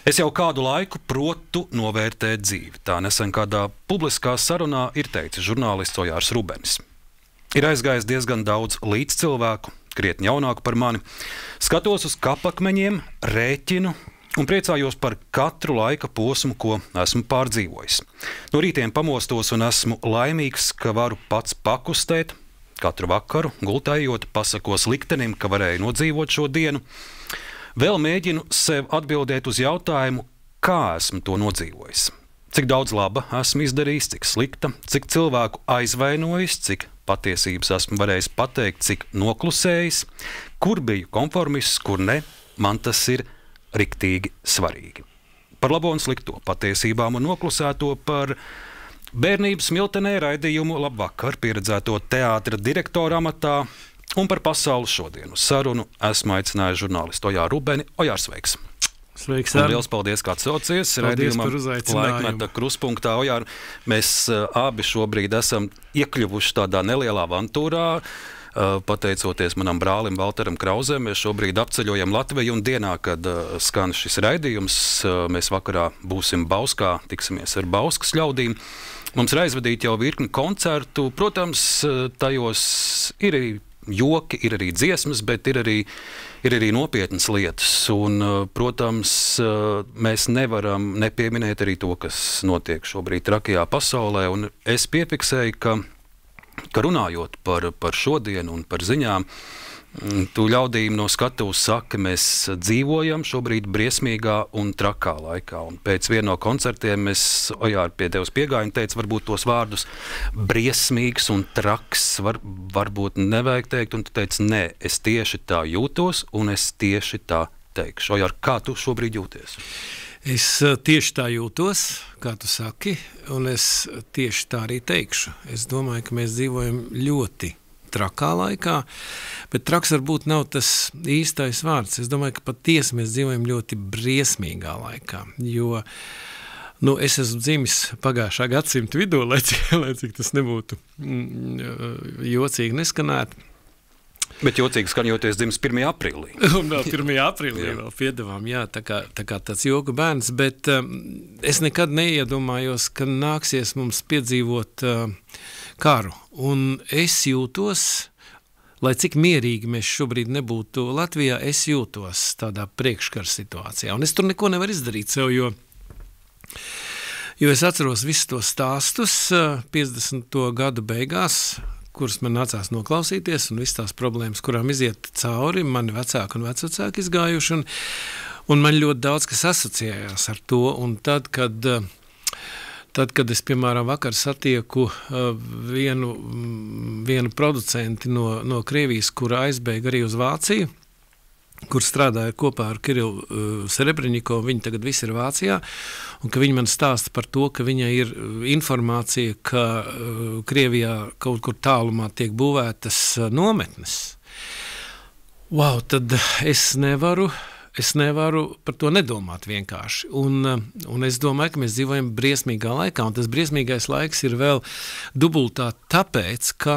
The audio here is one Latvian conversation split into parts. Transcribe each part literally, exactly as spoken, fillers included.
Es jau kādu laiku protu novērtēt dzīvi. Tā nesen kādā publiskā sarunā ir teicis žurnālists Ojārs Rubenis. Ir aizgājis diezgan daudz līdzcilvēku, krietni jaunāku par mani. Skatos uz kapakmeņiem, rēķinu un priecājos par katru laika posmu, ko esmu pārdzīvojis. No rītiem pamostos un esmu laimīgs, ka varu pats pakustēt. Katru vakaru, gultējot, pasakos liktenim, ka varēju nodzīvot šo dienu. Vēl mēģinu sev atbildēt uz jautājumu, kā esmu to nodzīvojis. Cik daudz laba esmu izdarījis, cik slikta, cik cilvēku aizvainojis, cik patiesības esmu varējis pateikt, cik noklusējis, kur biju konformists, kur ne, man tas ir riktīgi svarīgi. Par labo un slikto, patiesībām un noklusēto, par bērnības smiltenē raidījumu Labvakar pieredzēto teātra direktora amatā un par pasauli šodien. Uz sarunu esmu aicinājis žurnālistu Ojāru Rubeni. Ojārs, sveiks! Sveiks, un liels paldies, ka atsaucies. Paldies par uzaicinājumu. Laikmeta kruspunktā. Ojār, mēs uh, abi šobrīd esam iekļuvuši tādā nelielā avantūrā. Uh, pateicoties manam brālim Valteram Krauzēm, mēs šobrīd apceļojam Latviju un dienā, kad uh, skan šis raidījums, uh, mēs vakarā būsim Bauskā, tiksimies ar Bauskas ļaudīm. Mums ir aizvadīti jau virkni koncertu. Protams, uh, tajos ir arī joki, ir arī dziesmas, bet ir arī, ir arī nopietnas lietas. Un, protams, mēs nevaram nepieminēt arī to, kas notiek šobrīd trakajā pasaulē. Un es piefiksēju, ka, ka runājot par, par šodienu un par ziņām, tu ļaudīm no skatuves saka, mēs dzīvojam šobrīd briesmīgā un trakā laikā. Un pēc viena no koncertiem es, Ojār, pie tevis piegāju un teicu, varbūt tos vārdus briesmīgs un traks var, varbūt nevajag teikt, un tu teici, nē, es tieši tā jūtos un es tieši tā teikšu. Ojār, kā tu šobrīd jūties? Es tieši tā jūtos, kā tu saki, un es tieši tā arī teikšu. Es domāju, ka mēs dzīvojam ļoti trakā laikā, bet traks varbūt nav tas īstais vārds. Es domāju, ka patiesi mēs dzīvojam ļoti briesmīgā laikā, jo nu, es esmu dzimis pagājušā gadsimta vidū, lai cik, lai cik tas nebūtu mm, jocīgi neskanētu. Bet jocīgi skaņoties dzimis pirmajā aprīlī. Un vēl pirmajā aprīlī vēl piedevām, jā, tā kā, tā kā tāds joku bērns, bet um, es nekad neiedomājos, ka nāksies mums piedzīvot uh, karu. Un es jūtos, lai cik mierīgi mēs šobrīd nebūtu Latvijā, es jūtos tādā priekškara situācijā. Un es tur neko nevaru izdarīt sev, jo, jo es atceros visus tos stāstus piecdesmito gadu beigās, kuras man nācās noklausīties, un visas tās problēmas, kurām iziet cauri, mani vecāki un vecvecāki izgājuši, un, un man ļoti daudz kas asociējās ar to, un tad, kad, tad, kad es, piemēram, vakar satieku vienu, vienu producenti no, no Krievijas, kura aizbēga arī uz Vāciju, kur strādāja kopā ar Kirilu uh, Serebrenikovu, viņi tagad visi ir Vācijā, un ka viņi man stāsta par to, ka viņai ir informācija, ka uh, Krievijā kaut kur tālumā tiek būvētas uh, nometnes. Wow, tad es nevaru, es nevaru par to nedomāt vienkārši. Un, uh, un es domāju, ka mēs dzīvojam briesmīgā laikā, un tas briesmīgais laiks ir vēl dubultā tāpēc, ka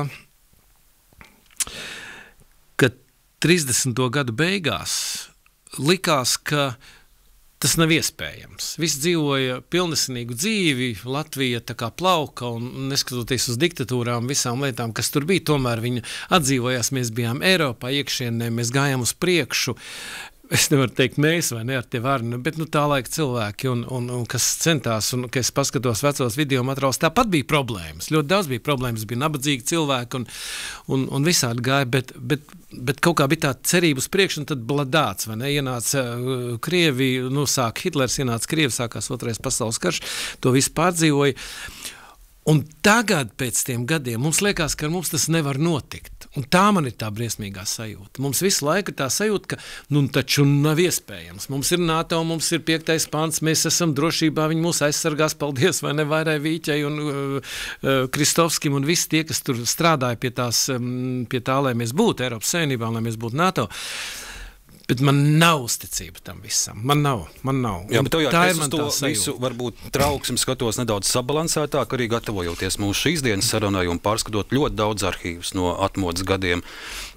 trīsdesmito gadu beigās likās, ka tas nav iespējams. Visi dzīvoja pilnesenīgu dzīvi, Latvija tā kā plauka, un neskatoties uz diktatūrām, visām lietām, kas tur bija, tomēr viņi atdzīvojās, mēs bijām Eiropā iekšienē, mēs gājām uz priekšu. Es nevaru teikt mēs vai ne ar tie vārni, bet nu, tā laika cilvēki, un, un, un kas centās, un ka es paskatos vecos video materiālus, tāpat bija problēmas. Ļoti daudz bija problēmas, bija nabadzīgi cilvēki, un, un, un visādi gāja, bet, bet, bet kaut kā bija tā cerība uz priekšu, un tad bladāts, vai ne, ienāca uh, Krievi, nu, sāk Hitlers, ienāca Krievi, sākās otrais pasaules karš, to visu pārdzīvoja. Un tagad pēc tiem gadiem mums liekas, ka mums tas nevar notikt. Un tā man ir tā briesmīgā sajūta. Mums visu laiku ir tā sajūta, ka nu taču nav iespējams. Mums ir NATO, mums ir piektais pants, mēs esam drošībā, viņi mūs aizsargās, paldies, vai ne, Vairai Vīķai un uh, uh, Kristovskim un visi tie, kas tur strādāja pie, tās, um, pie tā, lai mēs būtu Eiropas Savienībā, lai mēs būtu NATO. Bet man nav uzticība tam visam. Man nav, man nav. Jā, bet tev jau tā es ir man uz to tā visu varbūt trauksmi skatos nedaudz sabalansētāk, arī gatavojoties mūsu šīs dienas sarunai un pārskatot ļoti daudz arhīvus no atmodas gadiem.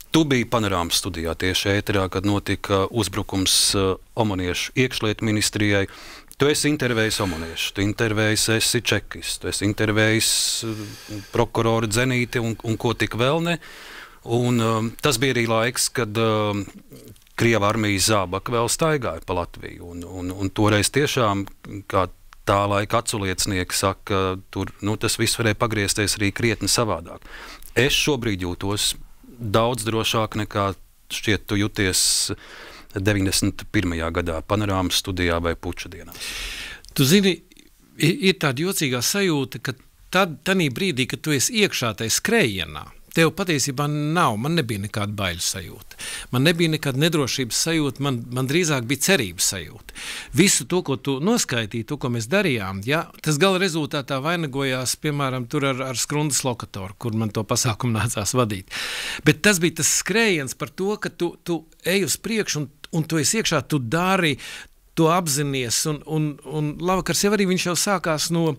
Tu biji Panorāmas studijā tieši ēterā, kad notika uzbrukums omoniešu iekšlietu ministrijai. Tu esi intervējis omoniešu, tu intervējis esi čekis, tu esi intervējis prokuroru Dzenīti un, un ko tik vēl ne. Un um, tas bija arī laiks, kad um, Krieva armijas zābaki vēl staigāja pa Latviju. Un, un, un toreiz tiešām, kā tā laika aculiecinieki saka, tur nu, tas viss varēja pagriezties arī krietni savādāk. Es šobrīd jūtos daudz drošāk nekā šķiet tu jūties deviņdesmit pirmajā gadā Panorāmas studijā vai puča dienās. Tu zini, ir tāda jocīgā sajūta, ka tad, tanī brīdī, kad tu esi iekšā tai skrējienā, tev patiesībā nav, man nebija nekāda baiļu sajūta. Man nebija nekāda nedrošības sajūta, man, man drīzāk bija cerības sajūta. Visu to, ko tu noskaitīji, to, ko mēs darījām, ja, tas gala rezultātā vainagojās, piemēram, tur ar, ar skrundas lokatoru, kur man to pasākumu nācās vadīt. Bet tas bija tas skrējiens par to, ka tu, tu ej uz priekšu un, un tu esi iekšā, tu dari, tu apzinies, un, un, un labvakars jau arī viņš jau sākās no...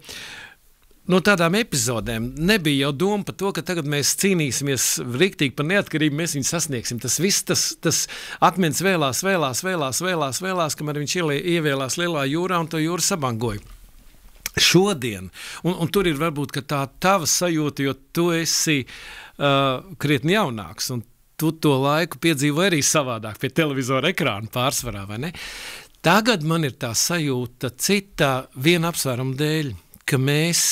No tādām epizodēm nebija jau doma par to, ka tagad mēs cīnīsimies riktīgi par neatkarību, mēs viņu sasniegsim. Tas viss, tas, tas akmens vēlās, vēlās, vēlās, vēlās, vēlās, kamēr viņš ievēlās lielā jūrā un to jūru sabangoja. Šodien, un, un tur ir varbūt ka tā tava sajūta, jo tu esi uh, krietni jaunāks, un tu to laiku piedzīvoji arī savādāk pie televizora ekrāna pārsvarā, vai ne? Tagad man ir tā sajūta citā viena apsvēruma dēļ, ka mēs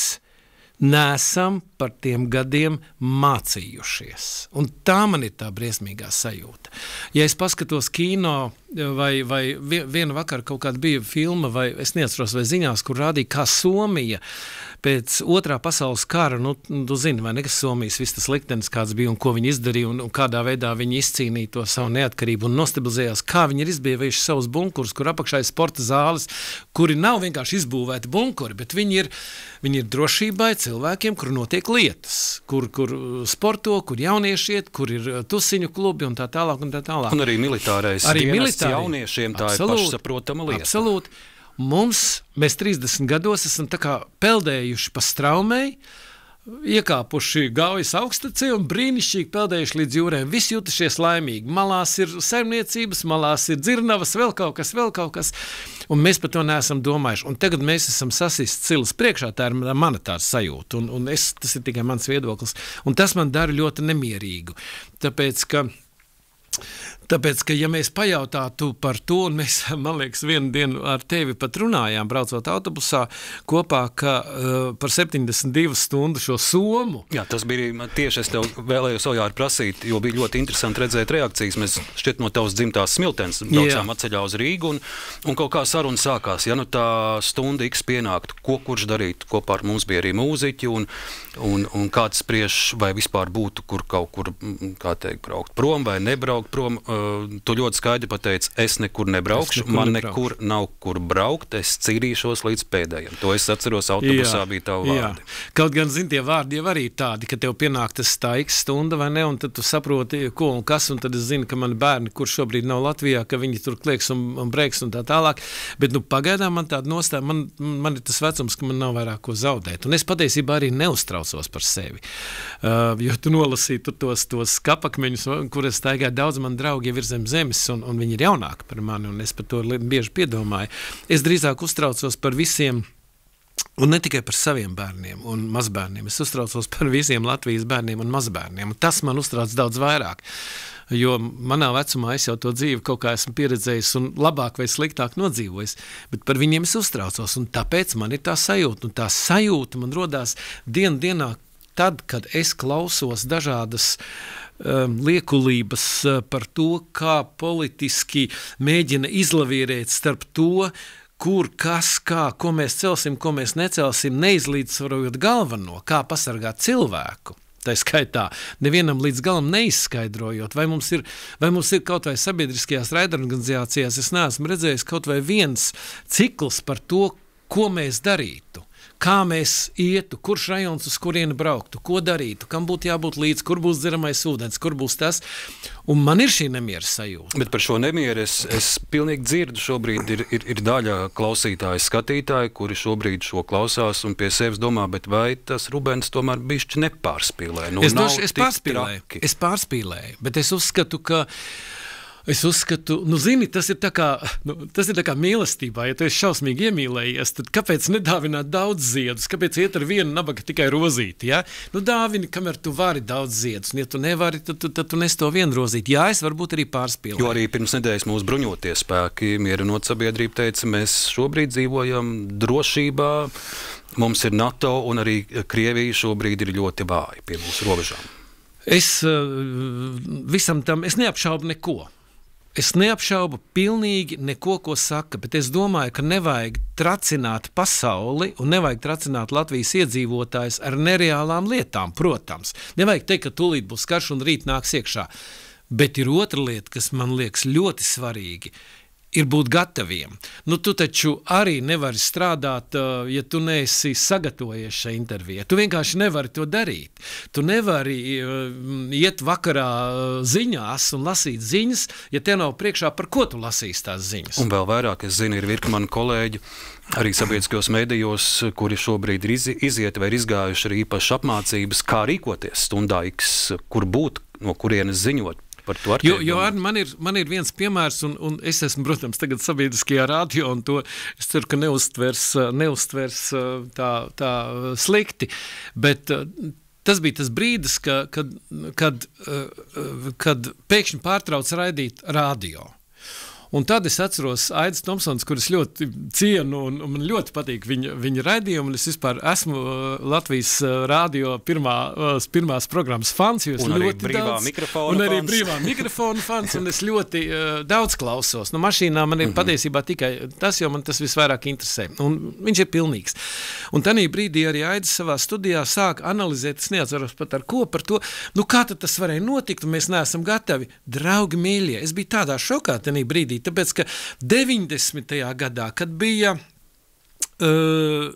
neesam par tiem gadiem mācījušies. Un tā man ir tā briesmīgā sajūta. Ja es paskatos kino vai, vai vienu vakaru kaut kāda bija filma, vai es neatceros, vai ziņās, kur rādīja, kā Somija pēc otrā pasaules kara, nu, tu zini, vai ne, kas Somijas viss tas liktenis, kāds bija un ko viņi izdarīja un, un kādā veidā viņi izcīnīja to savu neatkarību un nostabilizējās, kā viņi ir izbīvējuši savus bunkurus, kur apakšā ir sporta zāles, kuri nav vienkārši izbūvēti bunkuri, bet viņi ir, viņi ir drošībai cilvēkiem, kur notiek lietas, kur, kur sporto, kur jaunieši iet, kur ir tusiņu klubi un tā tālāk un tā tālāk. Un arī militārais arī dienests jauniešiem tā absolūti, ir pašsaprotama lieta. Absolūti. Mums, mēs trīsdesmit gados esam tā kā peldējuši pa straumei, iekāpuši Gaujas augstacē un brīnišķīgi peldējuši līdz jūrēm. Visi jutušies laimīgi. Malās ir saimniecības, malās ir dzirnavas, vēl kaut kas, vēl kaut kas. Un mēs par to neesam domājuši. Un tagad mēs esam sasist cilas priekšā, tā ir mana tāda sajūta. Un, un es, tas ir tikai mans viedoklis. Un tas man dara ļoti nemierīgu. Tāpēc, ka Tāpēc, ka ja mēs pajautātu par to, un mēs, man liekas, vienu dienu ar tevi pat runājām, braucot autobusā kopā, ka uh, par septiņdesmit divu stundu šo somu. Jā, tas bija tieši, es tev vēlējos Ojāri prasīt, jo bija ļoti interesanti redzēt reakcijas. Mēs šķiet no tavas dzimtās Smiltenes braucām atceļā uz Rīgu, un, un kaut kā saruna sākās. Ja nu tā stunda X pienāktu, ko kurš darīt? Kopā ar mums bija arī mūziķi, un, un, un kāds spriež, vai vispār būtu, kur kaut kur, kā teikt, braukt prom vai nebraukt prom. Tu ļoti skaidri pateici, es nekur nebraukšu, es nekur man nekur nebraukšu. Nav kur braukt, es cīrīšos līdz pēdējiem. To es atceros, autobusā jā, bija tavu vārdi. Jā. Kaut gan, zin, tie vārdi jau arī tādi, ka tev pienāk tas tā X stunda vai ne, un tad tu saproti, ko un kas, un tad es zinu, ka mani bērni, kur šobrīd nav Latvijā, ka viņi tur klieks un, un breiks un tā tālāk, bet nu pagaidām man tāda nostāja, man, man ir tas vecums, ka man nav vairāk ko zaudēt, un es patiesībā arī neuztraucos par sevi, uh, jo tu nolasīji tur tos, tos kapakmeņus, kur es staigāju, daudz man draugi jau ir zem zemes, un, un viņi ir jaunāki par mani, un es par to bieži piedomāju. Es drīzāk uztraucos par visiem, un ne tikai par saviem bērniem un mazbērniem, es uztraucos par visiem Latvijas bērniem un mazbērniem, un tas man uztrauc daudz vairāk, jo manā vecumā es jau to dzīvi kaut kā esmu pieredzējis un labāk vai sliktāk nodzīvojis, bet par viņiem es uztraucos, un tāpēc man ir tā sajūta, un tā sajūta man rodās dienu dienā tad, kad es klausos dažādas um, liekulības uh, par to, kā politiski mēģina izlavierēt starp to, kur, kas, kā, ko mēs celsim, ko mēs necelsim, neizlīdzsvarojot galveno, kā pasargāt cilvēku. Tā skaitā, nevienam līdz galam neizskaidrojot, vai mums ir, vai mums ir kaut vai sabiedriskajās raidorganizācijās, es neesmu redzējis kaut vai viens cikls par to, ko mēs darītu. Kā mēs ietu, kurš rajons uz kurieni brauktu, ko darītu, kam būtu jābūt līdz, kur būs dzeramais ūdens, kur būs tas. Un man ir šī nemiera sajūta. Bet par šo nemieru es, es pilnīgi dzirdu. Šobrīd ir, ir, ir daļa klausītāji, skatītāji, kuri šobrīd šo klausās un pie sevis domā, bet vai tas Rubens tomēr bišķi nepārspīlē? Nu, es došu, es pārspīlēju, traki. es pārspīlēju, bet es uzskatu, ka Es uzskatu, nu zini, tas ir tā kā, nu, tas ir tā kā mīlestībā, ja tu esi šausmīgi iemīlējies, tad kāpēc nedāvināt daudz ziedus, kāpēc iet ar vienu nabaga tikai rozīti, ja? Nu dāvini, kamēr tu vari daudz ziedus, un ja tu nevari, tad, tad, tad tu nes to vienu rozīti. Jā, es varbūt arī pārspīlēju. Jo arī pirms nedēļas mūsu bruņotie spēki, Mierinot sabiedrība teica, mēs šobrīd dzīvojam drošībā, mums ir NATO un arī Krievija šobrīd ir ļoti vāja pie mūsu robežām. Es visam tam, es neapšaubu neko. Es neapšaubu pilnīgi neko, ko saka, bet es domāju, ka nevajag tracināt pasauli un nevajag tracināt Latvijas iedzīvotājus ar nereālām lietām, protams. Nevajag teikt, ka tūlīt būs karš un rīt nāks iekšā. Bet ir otra lieta, kas man liekas ļoti svarīgi, ir būt gataviem. Nu, tu taču arī nevari strādāt, ja tu neesi sagatavojies šai intervijai. Tu vienkārši nevari to darīt. Tu nevari iet vakarā ziņās un lasīt ziņas, ja te nav priekšā, par ko tu lasīs tās ziņas. Un vēl vairāk, es zinu, ir virkni mani kolēģi, arī sabiedriskajos medijos, kuri šobrīd ir iziet vai ir izgājuši arī īpaši apmācības, kā rīkoties stundā X, kur būt, no kurienes ziņot. Jo, jo ar, man, ir, man ir viens piemērs, un, un es esmu, protams, tagad sabiedriskajā radio, un to es ceru, ka neuztvers, neuztvers tā, tā slikti, bet tas bija tas brīdis, ka, kad, kad, kad pēkšņi pārtrauc raidīt radio. Un tad es atceros Aidis Tomsons, kurus ļoti cienu un, un man ļoti patīk viņa, viņa raidījumu, un es vispār esmu Latvijas radio pirmā, pirmās programmas fans, jo es un ļoti arī brīvā daudz, mikrofona un arī fans. brīvā mikrofona fans, un es ļoti uh, daudz klausos. Nu, mašīnā man ir mm-hmm. patiesībā tikai tas, jo man tas visvairāk interesē, un viņš ir pilnīgs. Un tanī brīdī arī Aidis savā studijā sāk analizēt, es neatceros pat ar ko, par to, nu kā tad tas varēja notikt, un mēs neesam gatavi. Draugi mīļie, es biju tādā šokā tanī brīdī, tāpēc, ka deviņdesmitajā gadā, kad bija uh,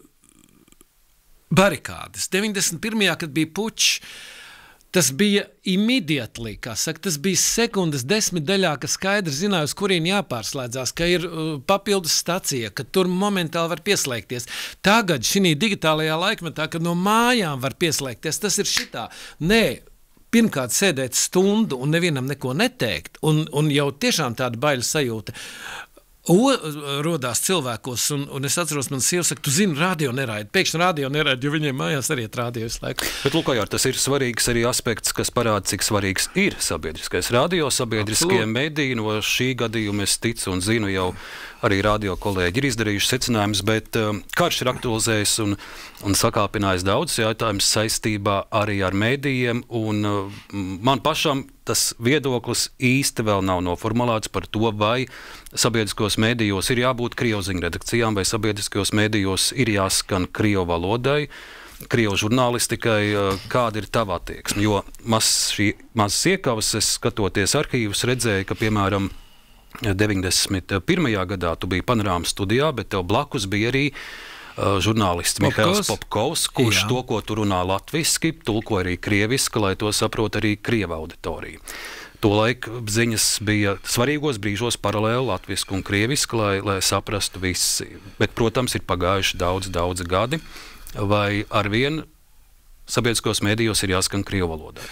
barikādes, deviņdesmit pirmajā, kad bija pučs, tas bija immediately, kā saka, tas bija sekundes desmit daļā, ka skaidri zināja, uz kurien jāpārslēdzās, ka ir uh, papildus stacija, ka tur momentāli var pieslēgties. Tagad, šī digitālajā laikmetā, kad no mājām var pieslēgties, tas ir šitā. Nē, pirmkārt sēdēt stundu un nevienam neko neteikt, un, un jau tiešām tāda baila sajūta o, rodās cilvēkos, un, un es atceros, man sieva saka, tu zini, radio neraida, pēkšņi radio neraida, jo viņiem mājās arī ir radio visu laiku. Bet, lūk, jā, tas ir svarīgs arī aspekts, kas parāda, cik svarīgs ir sabiedriskais radio, sabiedriskie mediji. No šī gadījuma es ticu un zinu, jau arī radio kolēģi ir izdarījuši secinājumus, bet um, karš ir aktualizējis un, un sakāpinājis daudz jautājumus saistībā arī ar medijiem, un uh, man pašam tas viedoklis īsti vēl nav noformulēts par to, vai sabiedriskos medijos ir jābūt krievu redakcijām, vai sabiedriskos medijos ir jāskan krievu valodai, krievu žurnālistikai. Kāda ir tava attieksme? Jo maz šī mazas iekavas, es skatoties arhīvus, redzēju, ka, piemēram, deviņdesmit pirmajā gadā tu biji Panorāmas studijā, bet tev blakus bija arī uh, žurnālists Mihails Popkovs, kurš Jā. to, ko tu runā latviski, tulko arī krieviski, lai to saprot arī krieva auditorija. Tolaik ziņas bija svarīgos brīžos paralēli latviski un krieviski, lai, lai saprastu visi. Bet, protams, ir pagājuši daudz, daudz gadi, vai arvien sabiedriskos medijos ir jāskan krievu valodā?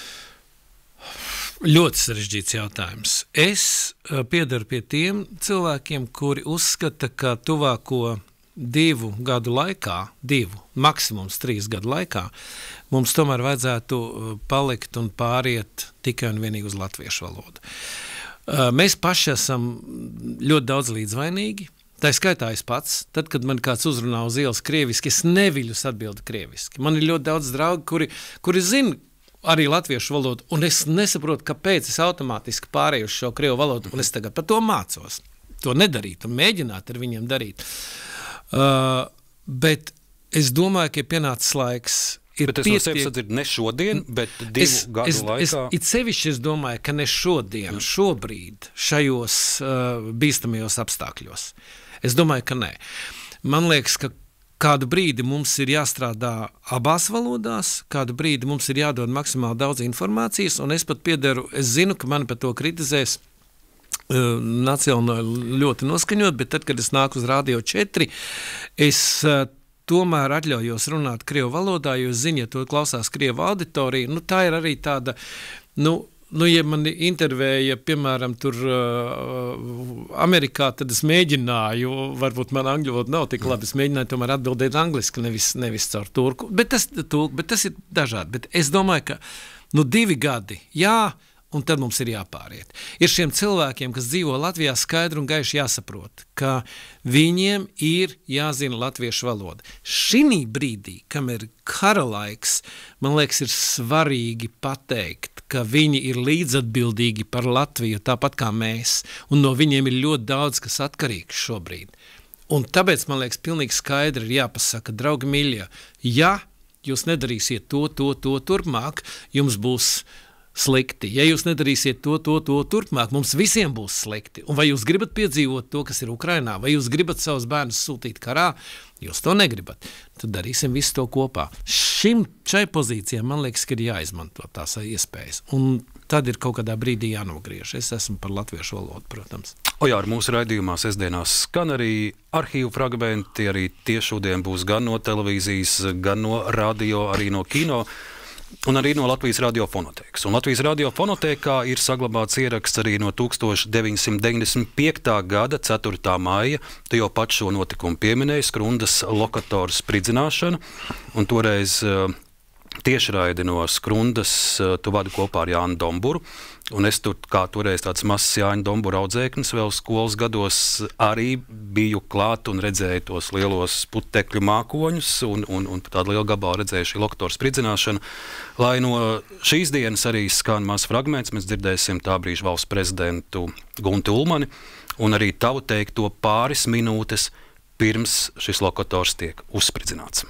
Ļoti sarežģīts jautājums. Es uh, piedaru pie tiem cilvēkiem, kuri uzskata, ka tuvāko divu gadu laikā, divu, maksimums trīs gadu laikā, mums tomēr vajadzētu uh, palikt un pāriet tikai un vienīgi uz latviešu valodu. Uh, mēs paši esam ļoti daudz līdzvainīgi. Tā skaitā es pats, tad, kad man kāds uzrunā uz ielas krieviski, es neviļus atbildu krieviski. Man ir ļoti daudz draugi, kuri, kuri zina arī latviešu valodu, un es nesaprotu, kāpēc es automātiski pārēju uz šo krievu valodu, un es tagad par to mācos. To nedarīt un mēģināt ar viņiem darīt. Uh, bet es domāju, ka ir pienācis laiks. Ir bet es pietiek... no sevis atdzirdu ne šodien, bet divu es, gadu es, laikā. Es, it sevišķi es domāju, ka ne šodien, šobrīd, šajos uh, bīstamajos apstākļos. Es domāju, ka nē. Man liekas, ka kādu brīdi mums ir jāstrādā abās valodās, kādu brīdi mums ir jādod maksimāli daudz informācijas, un es pat piederu, es zinu, ka mani par to kritizēs uh, nacionāli ļoti noskaņot, bet tad, kad es nāku uz Radio četri, es uh, tomēr atļaujos runāt krievu valodā, jo es zinu, ja to klausās krievu auditorija, nu tā ir arī tāda, nu, Nu, ja man intervēja, piemēram, tur uh, Amerikā, tad es mēģināju, varbūt man angļu valoda nav tik labi, es mēģināju tomēr atbildēt angliski, nevis, nevis caur turku, bet tas, tulk, bet tas ir dažādi. Bet es domāju, ka nu, divi gadi, jā, un tad mums ir jāpāriet. Ir šiem cilvēkiem, kas dzīvo Latvijā, skaidri un gaiši jāsaprot, ka viņiem ir jāzina latviešu valoda. Šinī brīdī, kam ir kara laiks, man liekas, ir svarīgi pateikt, ka viņi ir līdzatbildīgi par Latviju, tāpat kā mēs, un no viņiem ir ļoti daudz, kas atkarīgs šobrīd. Un tāpēc, man liekas, pilnīgi skaidri ir jāpasaka, draugi mīļie, ja jūs nedarīsiet to, to, to turpmāk, jums būs slikti. Ja jūs nedarīsiet to, to, to turpmāk, mums visiem būs slikti. Un vai jūs gribat piedzīvot to, kas ir Ukrainā, vai jūs gribat savus bērnus sūtīt karā, jūs to negribat, tad darīsim visu to kopā. Šim, šai pozīcijai, man liekas, ka ir jāizmanto tās iespējas. Un tad ir kaut kādā brīdī jānogriež. Es esmu par latviešu valodu, protams. O jā, ar mūsu raidījumā sestdienās skan arī arhīvu fragmenti, arī tie šodien būs gan no televīzijas, gan no radio, arī no kino. Un arī no Latvijas radiofonotēkas. Un Latvijas radiofonotēkā ir saglabāts ieraksts arī no tūkstoš deviņsimt deviņdesmit piektā gada ceturtā maija. Tu jau pat šo notikumu pieminēji, Skrundas lokatoru spridzināšana. Un toreiz uh, tiešraidi no Skrundas uh, tu vadi kopā ar Jānu Domburu. Un es tur, kā toreiz tāds mazs Jāņa Dombura audzēknis vēl skolas gados, arī biju klāt un redzēju tos lielos putekļu mākoņus un, un, un tādu lielu gabalu redzēju šī lokatoru spridzināšanu. Lai no šīs dienas arī skan mazs fragments, mēs dzirdēsim tā brīža valsts prezidentu Gunti Ulmani un arī tavu teikto pāris minūtes pirms šis lokators tiek uzspridzināts.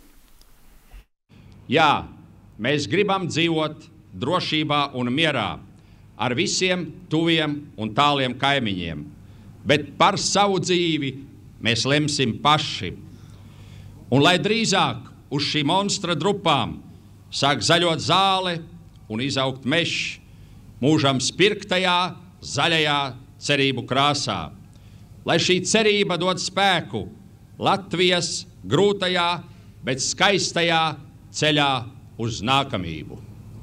Jā, mēs gribam dzīvot drošībā un mierā ar visiem tuviem un tāliem kaimiņiem, bet par savu dzīvi mēs lemsim paši. Un lai drīzāk uz šī monstra drupām sāk zaļot zāle un izaugt mežs mūžam spirktajā, zaļajā cerību krāsā. Lai šī cerība dod spēku Latvijas grūtajā, bet skaistajā ceļā uz nākamību.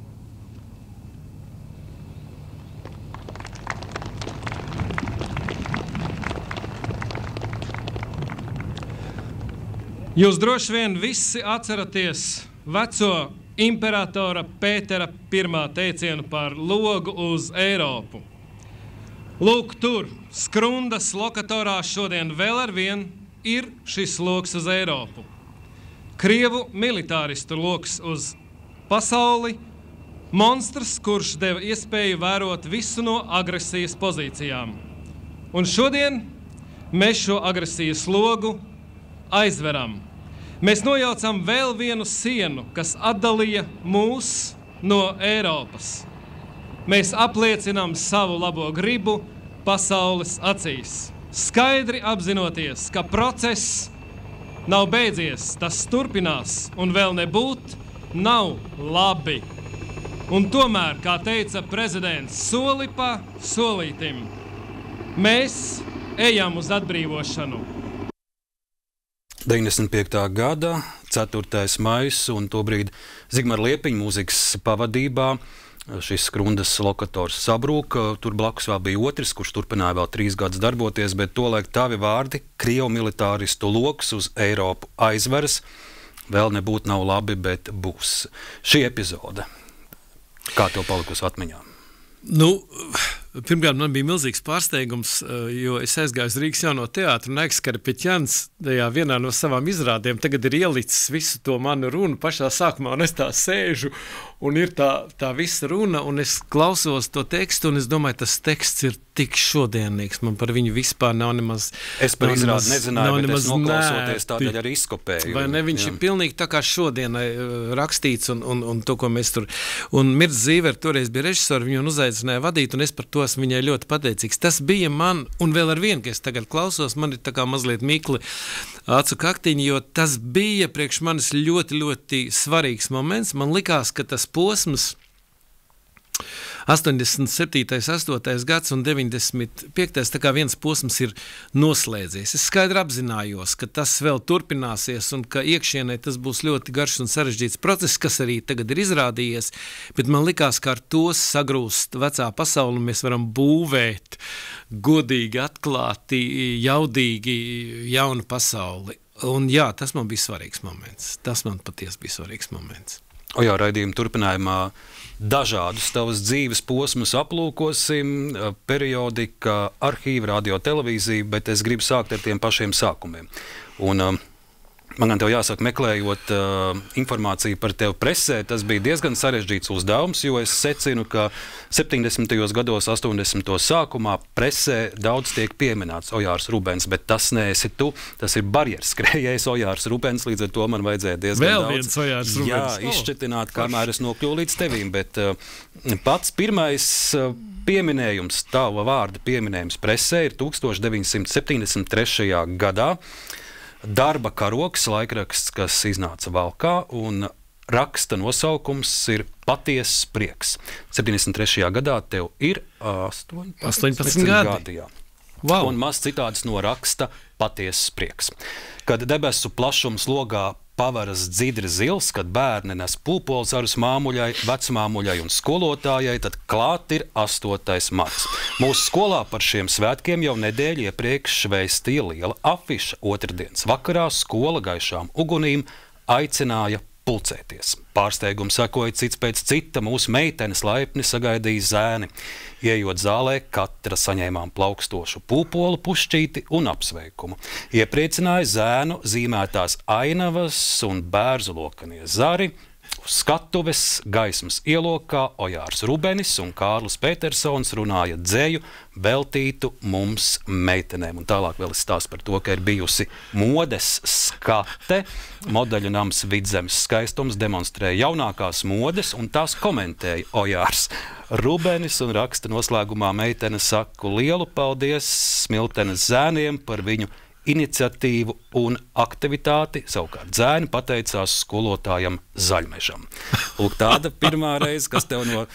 Jūs droši vien visi atceraties veco imperatora Pētera pirmā teicienu par logu uz Eiropu. Lūk, tur, Skrundas lokatorā šodien vēl ar vien ir šis loks uz Eiropu. Krievu militāristu loks uz pasauli, monstrs, kurš deva iespēju vērot visu no agresijas pozīcijām. Un šodien mēs šo agresijas logu aizveram. Mēs nojaucam vēl vienu sienu, kas atdalīja mūs no Eiropas. Mēs apliecinām savu labo gribu pasaules acīs, skaidri apzinoties, ka process nav beidzies, tas turpinās un vēl nebūt nav labi. Un tomēr, kā teica prezidents, soli pa solītim, mēs ejam uz atbrīvošanu. deviņdesmit piektā gada ceturtais maijs un tobrīd Zigmara Liepiņa mūzikas pavadībā šis Skrundas lokators sabrūk. Tur blakus vēl bija otrs, kurš turpināja vēl trīs gadus darboties, bet tolaik tavi vārdi Krievu militāristu loks uz Eiropu aizveras. Vēl nebūt nav labi, bet būs. Šī epizode, kā tev palikusi atmiņā? Nu, pirmkārt, man bija milzīgs pārsteigums, jo es aizgāju uz Rīgas jauno teātru un Aiks Karapetjans tajā vienā no savām izrādēm tagad ir ielicis visu to manu runu pašā sākumā, un es tā sēžu, un ir tā, tā visa runa, un es klausos to tekstu, un es domāju, tas teksts ir tik šodienīgs, man par viņu vispār nav nemaz... Es par izrādi nezināju, bet es noklausoties tādēļ arī izkopēju. Vai ne, viņš jā. ir pilnīgi tā kā šodienai rakstīts, un, un, un to, ko mēs tur... Un Mirts Zīver toreiz bija režisori, viņu uzaicināja vadīt, un es par to esmu viņai ļoti pateicīgs. Tas bija man, un vēl ar vienu, ka es tagad klausos, man ir tā kā mazliet mikli acu kaktiņu, jo tas bija priekš manis ļoti, ļoti svarīgs moments. Man likās, ka tas posms astoņdesmit septītais, astotais gads un deviņdesmit piektais tā kā viens posms ir noslēdzies. Es skaidri apzinājos, ka tas vēl turpināsies un ka iekšienē tas būs ļoti garš un sarežģīts process, kas arī tagad ir izrādījies, bet man likās, ka ar to sagrūst vecā pasauli un mēs varam būvēt godīgi, atklāti, jaudīgi jaunu pasauli. Un jā, tas man bija svarīgs moments. Tas man patiesi bija svarīgs moments. O jā, raidījuma turpinājumā dažādus tavas dzīves posmus aplūkosim, periodika, arhīva, radio, televīzija, bet es gribu sākt ar tiem pašiem sākumiem. Un um, man gan tev jāsaka, meklējot uh, informāciju par tevi presē, tas bija diezgan sarežģīts uzdevums, jo es secinu, ka septiņdesmitajos gados, astoņdesmitajos sākumā presē daudz tiek pieminēts Ojārs Rubens, bet tas neesi tu, tas ir barjeras skrējējs Ojārs Rubens, līdz ar to man vajadzēja diezgan Vēl daudz. viens Ojārs Rubens. Jā, izšķetināt, kamēr es nokļuvu līdz tevīm, bet uh, pats pirmais uh, pieminējums, tava vārda pieminējums presē ir tūkstoš deviņsimt septiņdesmit trešajā gadā. Darba karoks, laikraksts, kas iznāca Valkā, un raksta nosaukums ir Patiess prieks. septiņdesmit trešajā gadā tev ir astoņpadsmit, astoņpadsmit gadi. Jā. Wow. Un maz citāds no raksta Patiess prieks. Kad debesu plašums logā pavaras dzidri zils, kad bērni nes pulpolzarus māmuļai, vecmāmuļai un skolotājai, tad klāt ir astotais marts. Mūsu skolā par šiem svētkiem jau nedēļu iepriekš vēstīja liela afiša. Otrdienas vakarā skola gaišām ugunīm aicināja pulcēties. Pārsteigums sekoja cits pēc cita, mūsu meitenes laipni sagaidīja zēni. Ieejot zālē, katra saņēmām plaukstošu pūpolu pušķīti un apsveikumu. Iepriecināja zēnu zīmētās ainavas un bērzu lokanie zari. Uz skatuves gaismas ielokā Ojārs Rubenis un Kārlis Petersons runāja dzēju veltītu mums meitenēm. Un tālāk vēl es stāstu par to, ka ir bijusi modes skate. Modeļu nams Vidzemes skaistums demonstrēja jaunākās modes un tās komentēja Ojārs Rubenis un raksta noslēgumā meitene saku lielu paldies Smiltenes zēniem par viņu iniciatīvu un aktivitāti, savukārt zēni pateicās skolotājam Zaļmežam. Lūk, tāda pirmā reize, kas tev no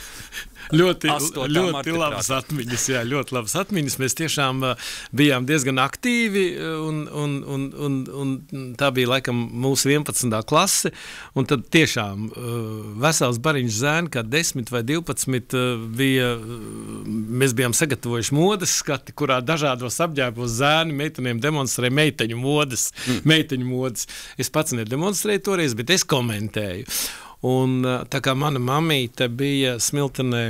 Ļoti, ļoti labas atmiņas, jā, ļoti labas atmiņas. Mēs tiešām uh, bijām diezgan aktīvi, un, un, un, un, un tā bija laikam mūsu vienpadsmitā klase, un tad tiešām uh, vesels bariņš zēni, kā desmit vai divpadsmit, uh, bija, uh, mēs bijām sagatavojuši modes skati, kurā dažādos apģērbos zēni meitenēm demonstrēja meiteņu modes, mm. meiteņu modes. Es pats nedemonstrēju toreiz, bet es komentēju. Un tā kā mana mamīte bija Smiltenē,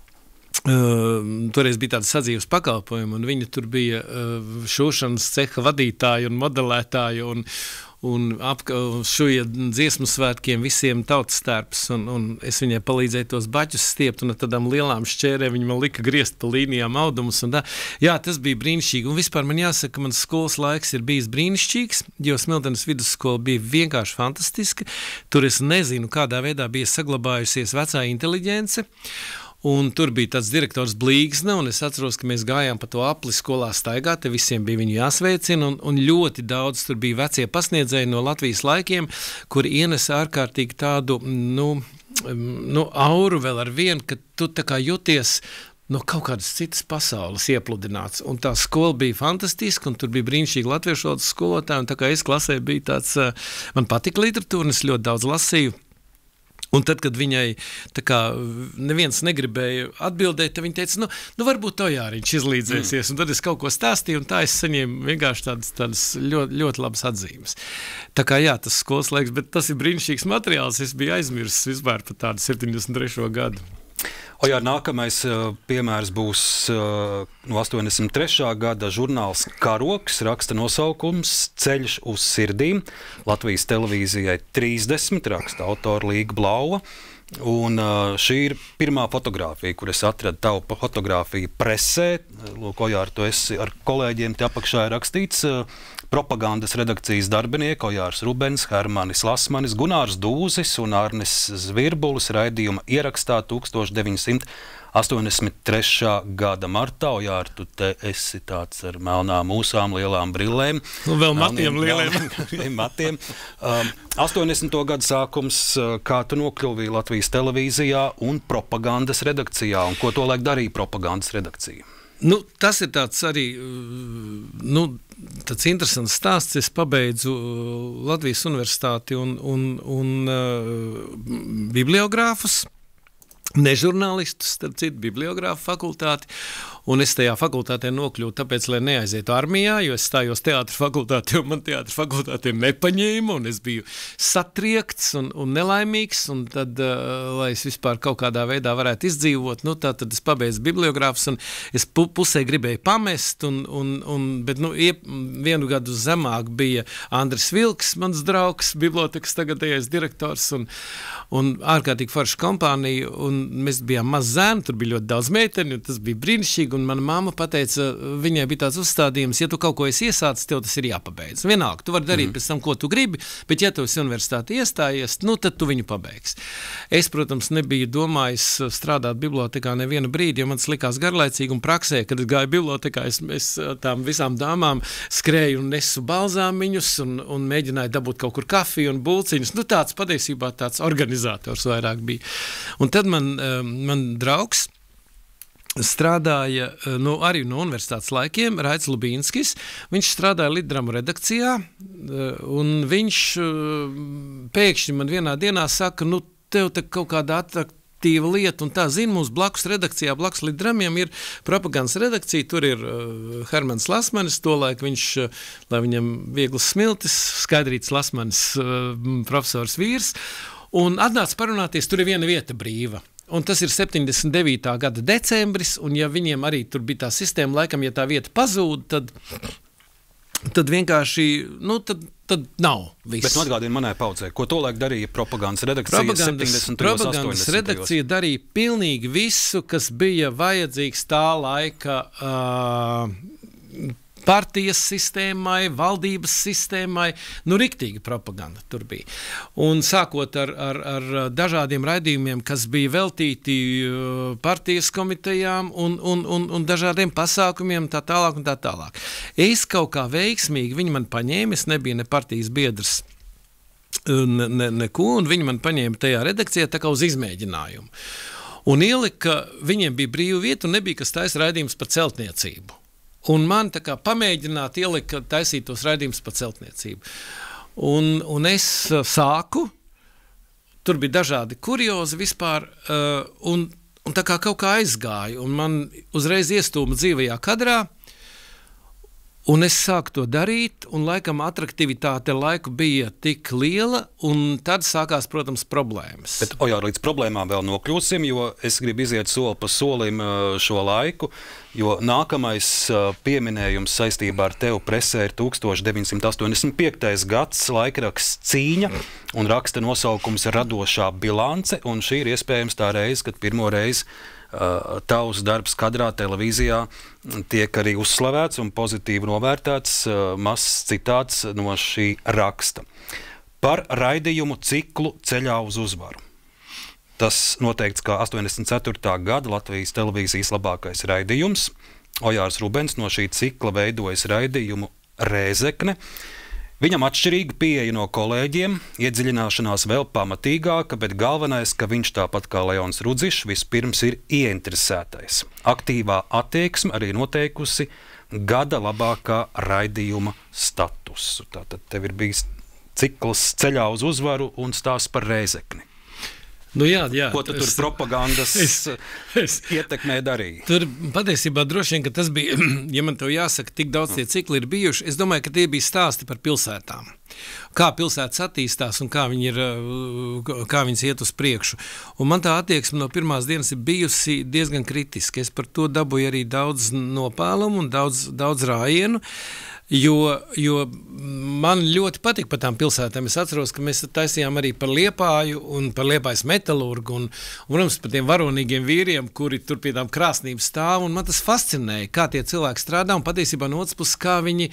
uh, toreiz bija tāda sadzīves pakalpojuma, un viņa tur bija uh, šūšanas ceha vadītāja un modelētāja, un, un ap šuja dziesmu svētkiem visiem tautas tērps, un, un es viņai palīdzēju tos baķus stiept, un ar tādām lielām šķērēm viņa man lika griezt pa līnijām audumus, un tā. Jā, tas bija brīnišķīgi, un vispār man jāsaka, ka mans skolas laiks ir bijis brīnišķīgs, jo Smiltenes vidusskola bija vienkārši fantastiska, tur es nezinu, kādā veidā bija saglabājusies vecā inteliģence, un tur bija tāds direktors Blīgsne, un es atceros, ka mēs gājām pa to apli skolā staigāt, te visiem bija viņu jāsveicina, un, un ļoti daudz tur bija vecie pasniedzēji no Latvijas laikiem, kuri ienesa ārkārtīgi tādu, nu, nu auru vēl ar vienu, ka tu tā kā jūties no kaut kādas citas pasaules iepludināts. Un tā skola bija fantastiska, un tur bija brīnišķīgi latviešu valodas skolotāji, un tā kā es klasē bija tāds, man patika literatūra, un es ļoti daudz lasīju. Un tad, kad viņai tā kā neviens negribēja atbildēt, tad viņa teica, nu, nu varbūt Ojāriņš izlīdzēsies. Mm. Un tad es kaut ko stāstīju, un tā es saņēmu vienkārši tādas, tādas ļoti, ļoti labas atzīmes. Tā kā jā, tas skolas laiks, bet tas ir brīnišķīgs materiāls. Es biju aizmirsis vispār par tādu septiņdesmit trešo gadu. Ojār, nākamais uh, piemērs būs uh, no astoņdesmit trešā gada žurnāls Karoks, raksta nosaukums Ceļš uz sirdīm. Latvijas televīzijai trīsdesmit, raksta autora Līga Blauva. Un uh, šī ir pirmā fotogrāfija, kur es atradu tavu fotogrāfiju presē. Lūk, Ojār, tu esi ar kolēģiem, te apakšā ir rakstīts uh, propagandas redakcijas darbinieki Ojārs Rubens, Hermanis Lasmanis, Gunārs Dūzis un Arnis Zvirbulis raidījuma ierakstā tūkstoš deviņsimt astoņdesmit trešā gada martā, jā, ar tu te esi tāds ar melnām mūsām, lielām brillēm. Un vēl matiem lieliem. lieliem matiem. Um, astoņdesmito gadu sākums, kā tu nokļuvi Latvijas televīzijā un propagandas redakcijā, un ko tolaik darīja propagandas redakcija? Nu, tas ir tāds arī nu, tāds interesants stāsts. Es pabeidzu Latvijas universitāti un, un, un uh, bibliogrāfus, ne žurnālistus, starp citu, bibliogrāfu fakultāti. Un es tajā fakultātē nokļuvu tāpēc, lai neaizietu armijā, jo es stājos teātra fakultātē, un man teātra fakultātē nepaņēma, un es biju satriekts un, un nelaimīgs, un tad, uh, lai es vispār kaut kādā veidā varētu izdzīvot, nu tā tad es pabeidzu bibliogrāfus, un es pu pusē gribēju pamest, un, un, un, bet nu, iep, vienu gadu zemāk bija Andris Vilks, mans draugs, bibliotekas tagadējais direktors, un, un ārkārtīgi forša kompānija, un mēs bijām maz zēni, tur bija ļoti daudz meiteni, un tas bija brīnišķīgi, un mana mamma pateica, viņai bija tāds uzstādījums, ja tu kaut ko esi iesācis, tev tas ir jāpabeidz. Vienalga, tu vari darīt mm. pēc tam, ko tu gribi, bet ja tu esi universitāti iestājies, nu tad tu viņu pabeigsi. Es, protams, nebiju domājis strādāt bibliotekā nevienu brīdi, jo man tas likās garlaicīgi un praksē, kad es gāju bibliotekā, es, es tām visām dāmām skrēju un nesu balzāmiņus un, un mēģināju dabūt kaut kur kafiju un bulciņus. Nu tāds patiesībā tāds organizators vairāk bija. Un tad man, man draugs strādāja nu, arī no universitātes laikiem, Raits Lubīnskis. Viņš strādāja Litdramu redakcijā, un viņš pēkšņi man vienā dienā saka, nu, tev te kaut kāda atraktīva lieta, un tā, zini, mums blakus redakcijā, blakus Litdramiem ir propagandas redakcija, tur ir uh, Hermans Lasmanis, tolaik viņš, uh, lai viņam vieglas smiltis, Skaidrīts Lasmanis, uh, profesors vīrs, un atnāca parunāties, tur ir viena vieta brīva. Un tas ir septiņdesmit devītā gada decembris, un ja viņiem arī tur bija tā sistēma, laikam, ja tā vieta pazūd, tad, tad vienkārši, nu, tad, tad nav viss. Bet nu atgādini manai paudzei, ko tolaik darīja propagandas redakcija propagandas, propagandas redakcija darīja pilnīgi visu, kas bija vajadzīgs tā laika uh, partijas sistēmai, valdības sistēmai, nu riktīgi propaganda tur bija. Un sākot ar, ar, ar dažādiem raidījumiem, kas bija veltīti partijas komitejām un, un, un, un dažādiem pasākumiem, tā tālāk un tā tālāk. Es kaut kā veiksmīgi, viņi man paņēma, es nebija ne partijas biedrs, ne, ne, neko, un viņi man paņēma tajā redakcijā tā kā uz izmēģinājumu. Un ielika, viņiem bija brīva vieta un nebija kas taisa raidījums par celtniecību. Un man tā kā pamēģināt ielika taisīt tos raidījumus par celtniecību. Un, un es sāku, tur bija dažādi kuriozi vispār, uh, un, un tā kā kaut kā aizgāju, un man uzreiz iestūma dzīvajā kadrā, un es sāku to darīt, un laikam atraktivitāte laiku bija tik liela, un tad sākās, protams, problēmas. Bet, o jā, līdz problēmām vēl nokļūsim, jo es gribu iziet soli pa solim šo laiku, jo nākamais pieminējums saistībā ar tevu presē ir tukstovš deviņsimt astoņdesmit piektais gads, laikraksts Cīņa, un raksta nosaukums Radošā bilance, un šī ir iespējams tā reize, kad pirmo reizi Uh, tavs darbs kadrā televīzijā tiek arī uzslavēts un pozitīvi novērtēts, uh, mazs citāts no šī raksta. Par raidījumu ciklu Ceļā uz uzvaru. Tas noteikts kā astoņdesmit ceturtā gada Latvijas televīzijas labākais raidījums. Ojārs Rubens no šī cikla veidojas raidījumu Rēzekne. Viņam atšķirīga pieeja no kolēģiem, iedziļināšanās vēl pamatīgāka, bet galvenais, ka viņš tāpat kā Leons Rudzišs vispirms ir ieinteresētais. Aktīvā attieksme arī noteikusi gada labākā raidījuma statusu. Tātad tev ir bijis cikls Ceļā uz uzvaru un stāsts par Rēzekni. Nu jā, jā, Ko tu tur es, propagandas es, es, ietekmē darīja? Tur patiesībā droši vien, ka tas bija, ja man tev jāsaka, tik daudz tie cikli ir bijuši, es domāju, ka tie bija stāsti par pilsētām. Kā pilsētas attīstās un kā, viņi ir, kā viņas iet uz priekšu. Un man tā attieksme no pirmās dienas ir bijusi diezgan kritiska. Es par to dabūju arī daudz nopēlumu un daudz, daudz rājienu. Jo, jo man ļoti patika par tām pilsētām. Es atceros, ka mēs taisījām arī par Liepāju un par Liepājas metalurgu un, un protams, par tiem varonīgiem vīriem, kuri tur pie tām krāsnīm stāv, un man tas fascinēja, kā tie cilvēki strādā un patiesībā no otras puses, kā viņi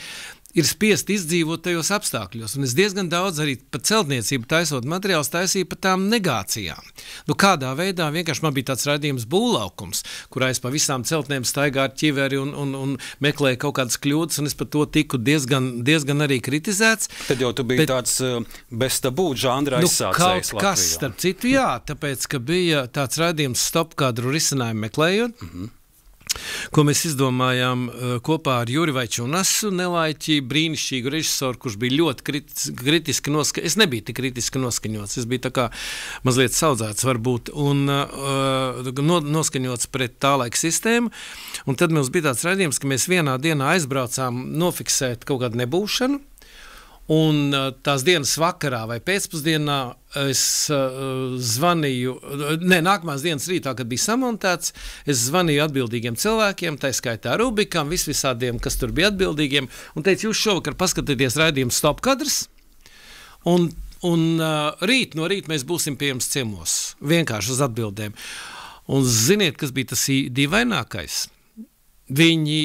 ir spiest izdzīvot tajos apstākļos. Un es diezgan daudz arī par celtniecību taisot materiālus taisīju par tām negācijām. Nu, kādā veidā vienkārši man bija tāds raidījums Būvlaukums, kurā es pa visām celtnēm staigāju ar ķiveri un, un, un meklēju kaut kādas kļūdas, un es par to tiku diezgan, diezgan arī kritizēts. Tad jau tu biji bet, tāds uh, bez tabū žanra aizsācējs nu, kaut kas, starp citu, jā, tāpēc, ka bija tāds raidījums Stop kadru risinājumu meklējot, mm-hmm. ko mēs izdomājām uh, kopā ar Juri Vaičunasu, nelaiķi brīnišķīgu režisoru, kurš bija ļoti kritis, kritiski noskaņots. Es nebiju tik kritiski noskaņots, es biju tā kā mazliet saudzēts varbūt, un uh, no, noskaņots pret tā laika sistēmu. Un tad mums bija tāds raidījums, ka mēs vienā dienā aizbraucām nofiksēt kaut kādu nebūšanu, un uh, tās dienas vakarā vai pēcpusdienā es uh, zvanīju, ne, nākamās dienas rītā, kad bija samontēts, es zvanīju atbildīgiem cilvēkiem, tā skaitā Rubikam, vis visādiem, kas tur bija atbildīgiem, un teicu, jūs šovakar paskatieties raidījumu Stop kadrs, un, un uh, rīt no rīt mēs būsim pie jums ciemos, vienkārši uz atbildēm. Un ziniet, kas bija tas dīvainākais? Viņi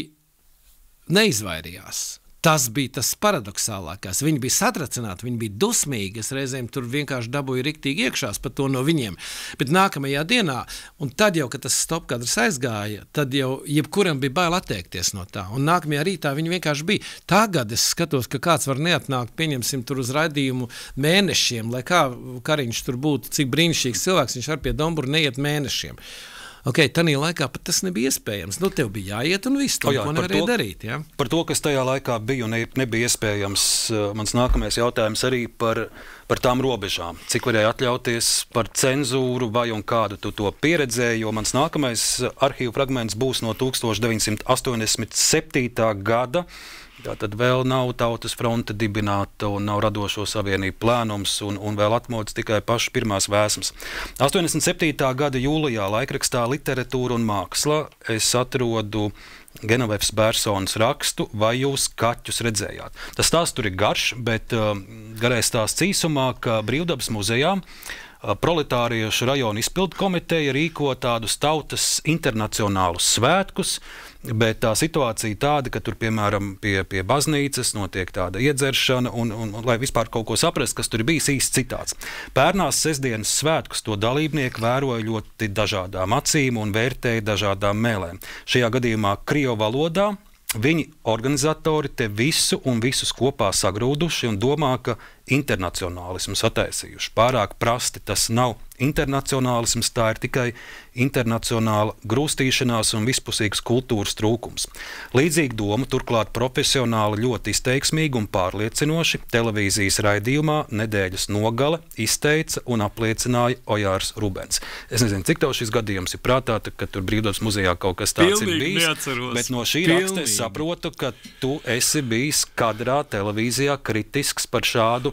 neizvairījās. Tas bija tas paradoxālākais. Viņi bija satracināti, viņi bija dusmīgi. Es reizēm tur vienkārši dabūju riktīgi iekšās par to no viņiem. Bet nākamajā dienā, un tad jau, kad tas Stop kadrs aizgāja, tad jau jebkuram bija bail atteikties no tā. Un nākamajā rītā viņi vienkārši bija. Tagad es skatos, ka kāds var neatnākt, pieņemsim tur uz raidījumu mēnešiem, lai kā Kariņš tur būtu, cik brīnišķīgs cilvēks, viņš ar pie Dombura neiet mēnešiem. Ok, tanī laikā pat tas nebija iespējams. Nu, tev bija jāiet un viss, to, jā, ko nevarēja darīt. Ja? Par to, kas tajā laikā bija un ne, nebija iespējams, mans nākamais jautājums arī par, par tām robežām. Cik varēja atļauties par cenzūru vai un kādu tu to pieredzēji, jo mans nākamais arhīvu fragments būs no tūkstoš deviņsimt astoņdesmit septītā gada. Tātad vēl nav Tautas fronte dibināta un nav Radošo savienību plēnums un, un vēl atmodas tikai pašas pirmās vēsmas. astoņdesmit septītā gada jūlijā laikrakstā Literatūra un māksla es atrodu Genovefs Bērsonas rakstu Vai jūs kaķus redzējāt? Tas stāsts tur ir garš, bet uh, garais stāsts īsumā, ka Brīvdabas muzejā proletāriešu rajona izpildu komiteja rīko tādus tautas internacionālus svētkus, bet tā situācija tāda, ka tur, piemēram, pie, pie baznīcas notiek tāda iedzeršana, un, un, un lai vispār kaut ko saprast, kas tur bijis īsts citāts. Pērnās sestdienas svētkus to dalībnieki vēroja ļoti dažādām acīm un vērtēja dažādām mēlēm. Šajā gadījumā krievu valodā viņi organizatori te visu un visus kopā sagrūduši un domā, ka internacionālismu sataisījuši. Pārāk prasti tas nav internacionālisms, tā ir tikai internacionāla grūstīšanās un vispusīgas kultūras trūkums. Līdzīgu domu turklāt profesionāli ļoti izteiksmīgi un pārliecinoši televīzijas raidījumā Nedēļas nogale izteica un apliecināja Ojārs Rubens. Es nezinu, cik tev šis gadījums ir prātā, ka tur Brīvdabas muzejā kaut kas tāds Pilnīgi ir bijis, neatceros. Bet no šī Pilnīgi. raksta es saprotu, ka tu esi bijis kadrā televīzijā kritisks par šādu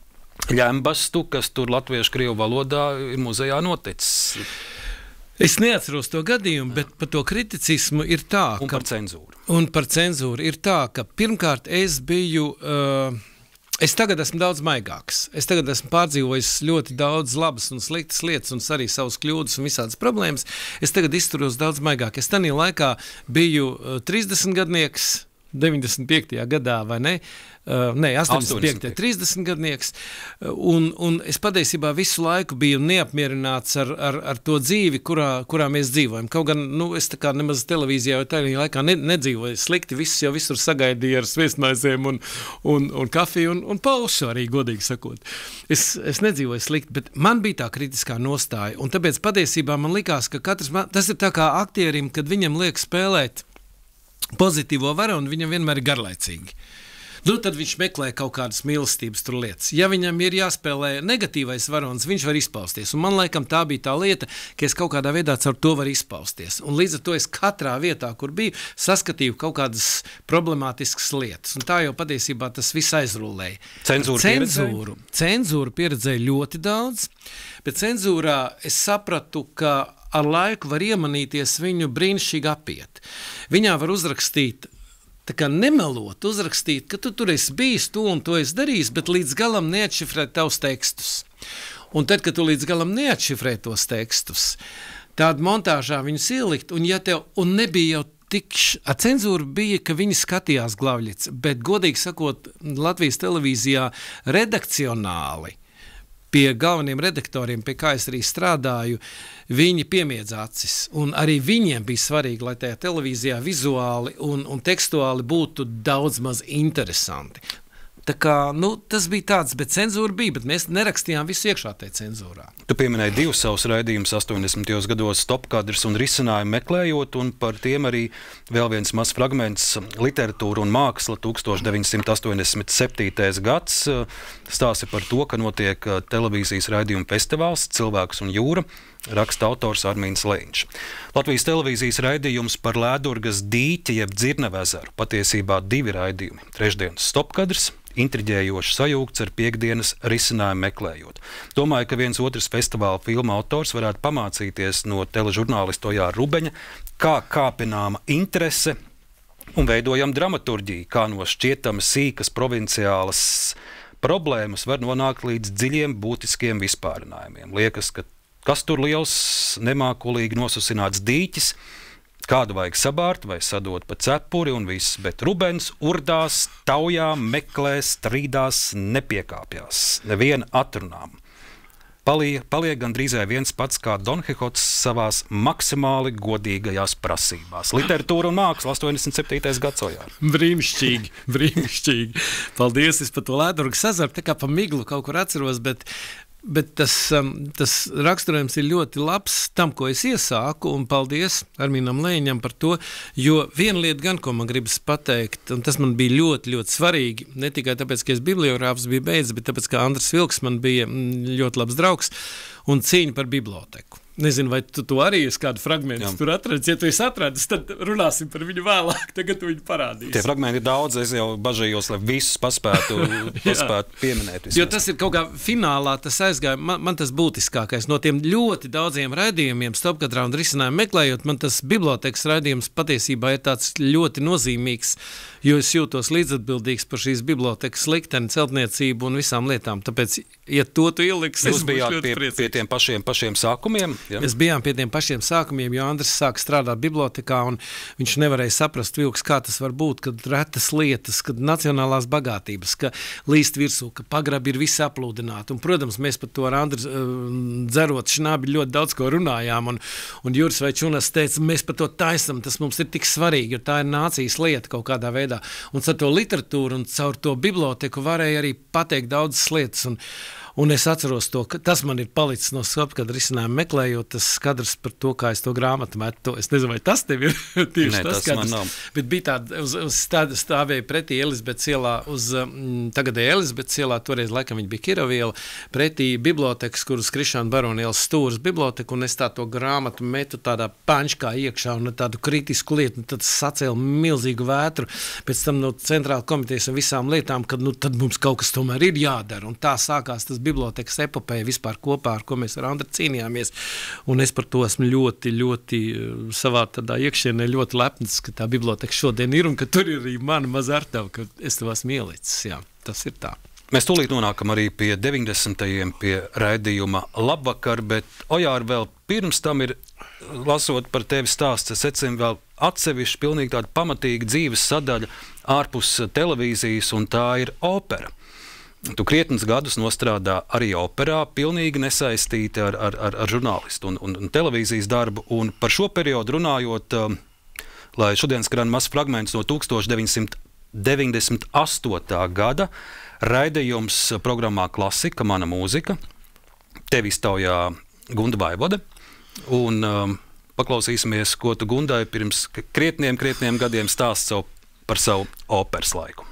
ļembastu, kas tur latviešu krievu valodā ir muzejā noticis. Es neatceros to gadījumu, bet par to kriticismu ir tā, un ka... par cenzūru. Un par cenzūru ir tā, ka pirmkārt es biju... Uh, es tagad esmu daudz maigāks. Es tagad esmu pārdzīvojis ļoti daudz labas un sliktas lietas un arī savas kļūdas un visādas problēmas. Es tagad izturos daudz maigāk. Es tanī laikā biju uh, trīsdesmitgadnieks, deviņdesmit piektajā gadā, vai ne? Uh, ne, astoņdesmit piektajā trīsdesmit gadnieks, un, un es patiesībā visu laiku biju neapmierināts ar, ar, ar to dzīvi, kurā, kurā mēs dzīvojam. Kaut gan, nu, es tā kā nemaz televīzijā vai tajā laikā ne, nedzīvoju slikti, visus jau visur sagaidīju ar sviestmaizēm un, un, un kafiju un, un pausu arī, godīgi sakot. Es, es nedzīvoju slikti, bet man bija tā kritiskā nostāja, un tāpēc patiesībā man likās, ka katrs, tas ir tā kā aktierim, kad viņam liek spēlēt pozitīvo varu, un viņam vienmēr ir garlaicīgi. Nu, tad viņš meklē kaut kādas mīlestības tur lietas. Ja viņam ir jāspēlē negatīvais varonis, viņš var izpausties. Un man laikam tā bija tā lieta, ka es kaut kādā veidā caur to varu izpausties. Un līdz ar to es katrā vietā, kur biju, saskatīju kaut kādas problemātiskas lietas. Un tā jau patiesībā tas viss aizrullēja. Cenzūru Cenzūru, cenzūru pieredzēju ļoti daudz, bet cenzūrā es sapratu, ka ar laiku var iemanīties viņu brīnišķīgi apiet. Viņā var uzrakstīt, tā kā nemelot, uzrakstīt, ka tu tur esi bijis, tu un to esi darījis, bet līdz galam neatšifrēt tavus tekstus. Un tad, kad tu līdz galam neatšifrē tos tekstus, tādu montāžā viņus ielikt, un ja tev, un nebija jau tik, ar cenzūru bija, ka viņi skatījās Glavļici, bet godīgi sakot, Latvijas televīzijā redakcionāli pie galveniem redaktoriem, pie kā es arī strādāju, viņi piemiedz acis. Un arī viņiem bija svarīgi, lai tajā televīzijā vizuāli un, un tekstuāli būtu daudz maz interesanti. Tā kā, nu, tas bija tāds, bet cenzūra bija, bet mēs nerakstījām visu iekšā tajā cenzūrā. Tu pieminēji divus savus raidījumus astoņdesmitajos gados stopkadrs un risinājumu meklējot, un par tiem arī vēl viens mazs fragments literatūra un māksla tūkstoš deviņsimt astoņdesmit septītais gads stāsta par to, ka notiek televīzijas raidījuma festivāls Cilvēks un jūra, raksta autors Armīns Leņš. Latvijas televīzijas raidījums par Lēdurgas dīķi jeb Dzirnavezaru, patiesībā divi raidījumi. Trešdienas stopkadrs, intriģējoši sajūgts ar piekdienas risinājumu meklējot. Domāju, ka viens otrs festivāla filma autors varētu pamācīties no teležurnālista Ojāra Rubeņa, kā kāpināma interese un veidojam dramaturģiju, kā no šķietama sīkas provinciālas problēmas var nonākt līdz dziļiem būtiskiem vispārinājumiem. Liekas, ka kas tur liels, nemākulīgi nosusināts dīķis, kādu vajag sabārt vai sadot pa cepuri un viss, bet Rubens urdās, taujā, meklē, strīdās, nepiekāpjās, neviena atrunām. Paliek, paliek gandrīzai viens pats kā Don Kihots savās maksimāli godīgajās prasībās. Literatūra un māksla astoņdesmit septītais gads Ojār. Brīnišķīgi, brīnišķīgi. Paldies, es par to Lēdurgas ezeru, tā kā pa miglu kaut kur atceros, bet Bet tas, um, tas raksturojums ir ļoti labs tam, ko es iesāku, un paldies Armīnam Leņam par to, jo viena lieta gan, ko man gribas pateikt, un tas man bija ļoti, ļoti svarīgi, ne tikai tāpēc, ka es bibliogrāfs biju beidzis, bet tāpēc, ka Andris Vilks man bija ļoti labs draugs, un cīņa par biblioteku. Nezinu, vai tu, tu arī esi kādu fragmentu tur atradis. Ja tu esi atradis, tad runāsim par viņu vēlāk. Tagad tu viņu parādīsi. Tie fragmenti ir daudz, es jau bažījos, lai visus paspētu, paspētu pieminēt. Vismaz. Jo tas ir kaut kā finālā, tas aizgāja, man, man tas būtiskākais. No tiem ļoti daudziem raidījumiem, stopkadrā un risinājumu meklējot, man tas bibliotekas raidījums patiesībā ir tāds ļoti nozīmīgs, jo es jūtos līdzatbildīgs par šīs bibliotekas likteni, celtniecību un visām lietām. Tāpēc, ja to tu ieliks, es būšu ļoti pie, priecīgs. pie tiem pašiem, pašiem sākumiem? Ja? Mēs bijām pie tiem pašiem sākumiem, jo Andris sāka strādāt bibliotekā, un viņš nevarēja saprast, Vilks, kā tas var būt, kad retas lietas, kad nacionālās bagātības, ka līst virsū, ka pagrabi ir visi aplūdināti. Un, protams, mēs par to ar Andris dzerot šnabi ļoti daudz ko runājām, un, un Juris vai Čunas teica, mēs par to taisam, tas mums ir tik svarīgi, jo tā ir nācijas lieta kaut kādā veidā. Un caur to literatūru un caur to biblioteku varēja arī pateikt daudzas lietas, un Un es atceros to, ka tas man ir palicis no stopkadra risinājuma meklējot, tas skadrs par to, kā es to grāmatu metu. Es nezinu, vai tas tev ir tieši Nē, tas tas skadrs. man nav. Bet bija tāda, uz, uz stād, stāvēja pretī Elizabetes ielā, uz mm, tagadēja Elizabetes ielā, toreiz laikam viņa bija Kiroviela, pretī bibliotekas, kur uz Krišāna Barona ielas stūras biblioteka, un es tā to grāmatu metu tādā pančkā iekšā un tādu kritisku lietu, un tad sacēla milzīgu vētru pēc tam no centrāla komitejas un visām lietām, kad nu, tad mums kaut kas tomēr ir jādara. Un tā sākās tas bibliotekas epopēja vispār kopā, ar ko mēs ar Andru cīnījāmies. Un es par to esmu ļoti, ļoti savā tādā iekšienē ļoti lepns, ka tā biblioteka šodien ir un ka tur ir arī mana maza artava, ka es tev esmu ielicis. Jā, tas ir tā. Mēs tūlīt nonākam arī pie deviņdesmitajiem, pie raidījuma Labvakar, bet Ojār vēl pirms tam ir, lasot par tevi stāsts, es secinu vēl atsevišķi pilnīgi tāda pamatīga dzīves sadaļa ārpus televīzijas, un tā ir opera. Tu krietnus gadus nostrādā arī operā, pilnīgi nesaistīti ar, ar, ar, ar žurnālistu un, un, un televīzijas darbu. Un par šo periodu runājot, um, lai šodien skan mazs fragments no tūkstoš deviņsimt deviņdesmit astotā gada raidījums programmā Klasika, mana mūzika. Tevi iztaujā Gunda Vaivode. Un um, paklausīsimies, ko tu Gundai pirms krietniem, krietniem gadiem stāst savu, par savu operas laiku.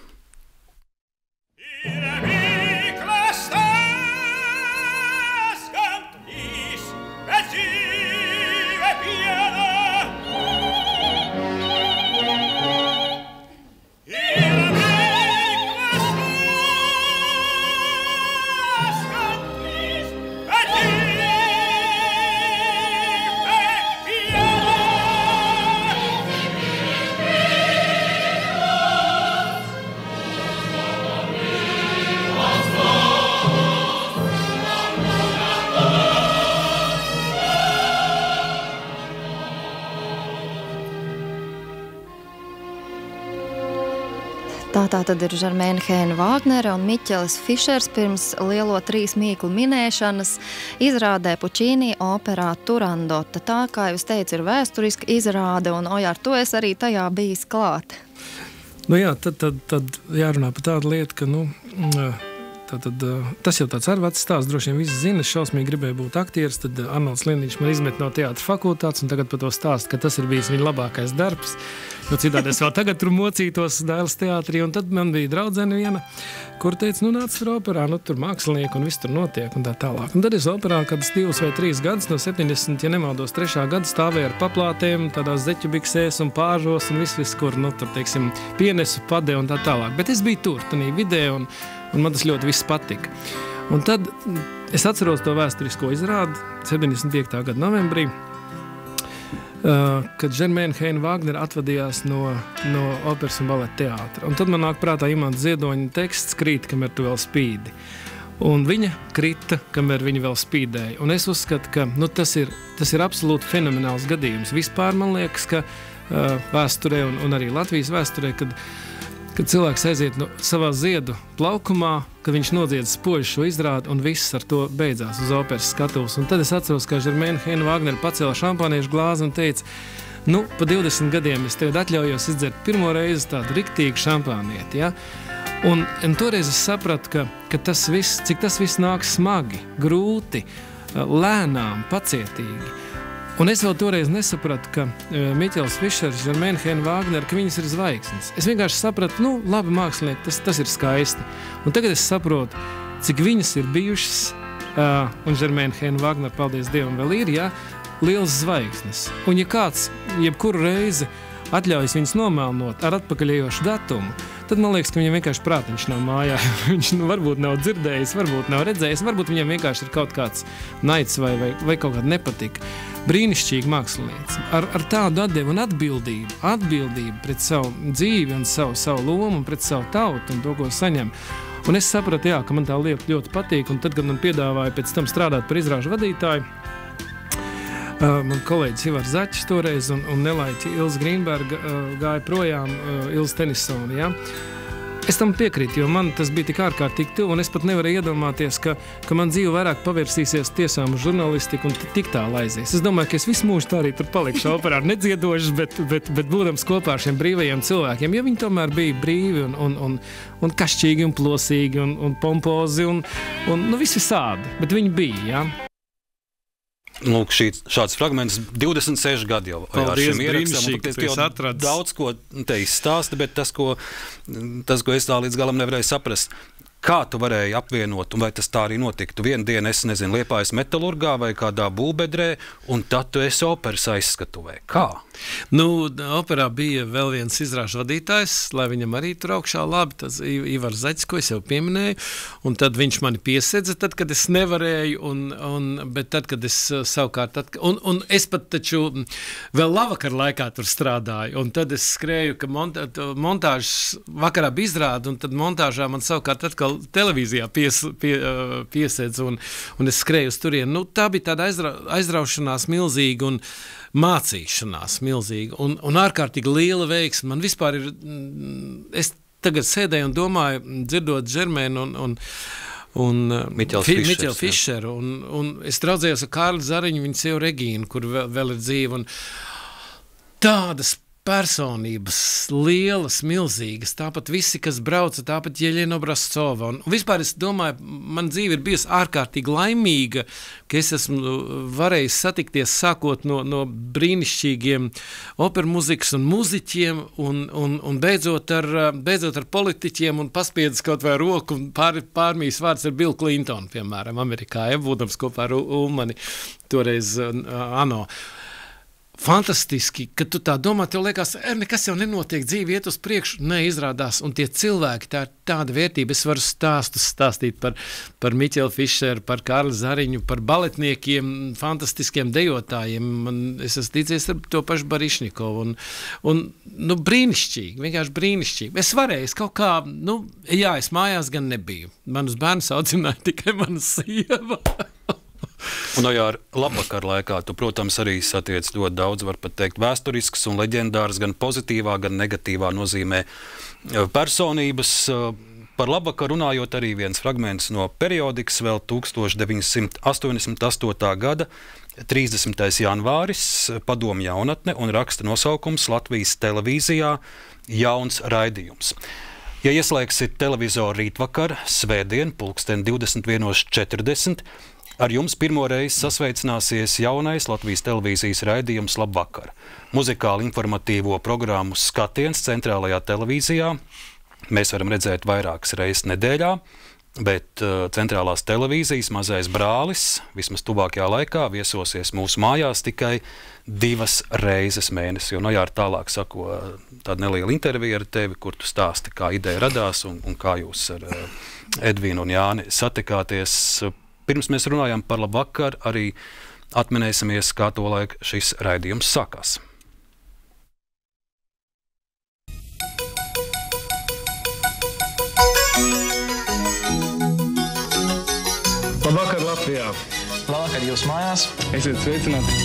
tā tad ir Žermēna Hēna Vāgnere un Miķelis Fišers pirms lielo trīs mīklu minēšanas izrādē Pučīnī operā Turandota. Tā, kā jūs teicu, ir vēsturiska izrāde, un Ojār, tu esi arī tajā bijis klāt. Nu jā, tad, tad, tad jārunā par tādu lietu, ka, nu, tad, tad, tas jau tāds ar vecs stāsts, droši vien visi zina, es šausmīgi gribēju būt aktieris, tad Arnolds Liniņš man izmet no teātra fakultātes, un tagad par to stāst, ka tas ir bijis viņa labākais darbs, jo citādi es vēl tagad tur mocītos Dailes teātrī, un tad man bija draudzene viena, kur teica, nu nāc tur operā, nu tur mākslinieki, un viss tur notiek, un tā tālāk. Un tad es operā kādas divas vai trīs gadus, no septiņdesmit, ja nemaldos, trešā gada stāvēja ar paplātēm, tādās zeķu biksēs un pāržos, un viss, viss, kur, nu, tur, teiksim, pienesu, pade un tā tālāk. Bet es biju tur, tanī vidē, un, un man tas ļoti viss patika. Un tad es atceros to vēsturisko izrādi septiņdesmit piektā gada novembrī, Uh, kad Žermēna Hēna Vāgnere atvadījās no, no operas un baleta teātra. Un tad man nāk prātā Imants Ziedoņa teksts Krīt, kamēr tu vēl spīdi. Un viņa krita, kamēr viņa vēl spīdēja. Un es uzskatu, ka nu, tas, ir, tas ir absolūti fenomenāls gadījums. Vispār man liekas, ka uh, vēsturē un, un arī Latvijas vēsturē, kad kad cilvēks aiziet no savā ziedu plaukumā, kad viņš nodzied spoži šo izrādi, un viss ar to beidzās uz operas skatuves. Un tad es atceros, ka Žermēna Hēna Vāgnere pacēla šampāniešu glāzi un teica, nu, pa divdesmit gadiem es tagad atļaujos izdzert pirmo reizi tādu riktīgu šampānieti, ja? Un, un toreiz es sapratu, ka, ka tas viss, cik tas viss nāk smagi, grūti, lēnām, pacietīgi. Un es vēl toreiz nesapratu, ka uh, Miķelis Fišers, Žermēna Hēna Vāgnere, ka viņas ir zvaigznes. Es vienkārši sapratu, nu, labi mākslinieki, tas, tas ir skaisti. Un tagad es saprotu, cik viņas ir bijušas, uh, un Žermēna Hēna Vāgnere, paldies Dievam, vēl ir, ja, liels zvaigznes. Un ja kāds jebkuru reizi atļaujas viņas nomēlnot ar atpakaļējošu datumu, tad man liekas, ka viņam vienkārši prātiņš nav mājā. Viņš nu, varbūt nav dzirdējis, varbūt nav redzējis, varbūt viņam vienkārši ir kaut kāds naids vai, vai, vai kaut kāda nepatika. Brīnišķīgi mākslinieci. Ar, ar tādu atdevu un atbildību, atbildību pret savu dzīvi un savu, savu lomu un pret savu tautu un to, ko saņem. Un es sapratu, jā, ka man tā lieta ļoti patīk, un tad, kad man piedāvāja pēc tam strādāt par izrāžu vadītāju, Uh, man kolēģis Ivars Zaķis toreiz un, un nelaiķi Ilza Grīnberga uh, gāja projām, uh, Ilza Tenisona, ja? Es tam piekrītu, jo man tas bija tik ārkārtīgi tuvu, un es pat nevarēju iedomāties, ka, ka man dzīve vairāk pavērsīsies tiesām uz žurnalistiku un tik tālu aizies. Es domāju, ka es visu mūžu tā arī tur palikšu operā nedziedošs, bet, bet, bet būdams kopā ar šiem brīvajiem cilvēkiem, jo viņi tomēr bija brīvi un, un, un, un kašķīgi un plosīgi un, un pompozi un, un nu, visi sādi, bet viņi bija, ja? Lūk, šī, šāds fragments divdesmit seši gadi jau ar šim ierakstam. Daudz ko te izstāsta, bet tas, ko, tas, ko es tā līdz galam nevarēju saprast, kā tu varēji apvienot, un vai tas tā arī notiktu? Vienu dienu, es nezinu, Liepājas metalurgā vai kādā būvbedrē, un tad tu esi operas aizskatuvē. Kā? Nu, operā bija vēl viens izrāžu vadītājs, lai viņam arī tur augšā labi, tas Ivars Zaķis, ko es jau pieminēju, un tad viņš mani piesedza, tad, kad es nevarēju, un, un, bet tad, kad es savukārt, tad, un, un es pat taču vēl labvakar laikā tur strādāju, un tad es skrēju, ka monta, montāžas vakarā bija izrāda, un tad montāžā man savukārt atkal televīzijā pies, pie, piesedz, un, un es skrēju uz turienu. Nu, tā bija tāda aizra, aizraušanās milzīga un mācīšanās milzīga un, un ārkārtīgi liela veiksme. Man vispār ir, es tagad sēdēju un domāju, dzirdot Žermēnu un, un un Miķeli Fišeru, un, un es draudzējos ar Kārli Zariņu, viņa sievu Regīnu, kur vēl, vēl ir dzīva, un tādas personības, lielas, milzīgas, tāpat visi, kas brauca, tāpat Jeļena Obrazcova, un vispār es domāju, man dzīve ir bijusi ārkārtīgi laimīga, ka es esmu varējis satikties sākot no, no brīnišķīgiem operu muzikas un muziķiem, un, un, un beidzot, ar, beidzot ar politiķiem, un paspiedis kaut vai roku, un pār, pārmīs vārds ar Bill Clinton, piemēram, Amerikā, ja, būdams kopā ar Ulmani, toreiz uh, ANO. Fantastiski, kad tu tā domā, tev liekas, er, nekas jau nenotiek, dzīve iet uz priekšu, neizrādās, un tie cilvēki, tā ir tāda vērtība, es varu stāstus stāstīt par, par Miķeli Fišeru, par Kārli Zariņu, par baletniekiem, fantastiskiem dejotājiem, man, es esmu ticies ar to pašu Barišņikovu, un, un, nu, brīnišķīgi, vienkārši brīnišķīgi. Es varēju, es kaut kā, nu, jā, es mājās gan nebiju, manus bērnus audzināja tikai mana sieva. Un no jā, ar labvakar laikā tu, protams, arī satiec ļoti daudz, var pat teikt, vēsturisks un leģendārs, gan pozitīvā, gan negatīvā nozīmē personības. Par labvakar runājot arī viens fragments no periodikas vēl tukstovš deviņsimt astoņdesmit astotā gada trīsdesmitais janvāris, Padomju jaunatne un raksta nosaukums Latvijas televīzijā jauns raidījums. Ja ieslēgsit televizoru rītvakar, svētdien, pulksten divdesmit viens četrdesmit, ar jums pirmo reizi sasveicināsies jaunais Latvijas televīzijas raidījums Labvakar. Muzikāli informatīvo programmu Skatiens centrālajā televīzijā mēs varam redzēt vairākas reizes nedēļā, bet uh, centrālās televīzijas mazais brālis vismaz tuvākajā laikā viesosies mūsu mājās tikai divas reizes mēnesī. Un, no jā, tālāk sako tāda neliela intervija ar tevi, kur tu stāsti, kā ideja radās un, un kā jūs ar uh, Edvīnu un Jāni satikāties. Pirms mēs runājam par Labvakar, arī atminēsimies, kā to laik šis raidījums sākās. Labvakar Latvijā! Labvakar jūs mājās! Esiet sveicināti!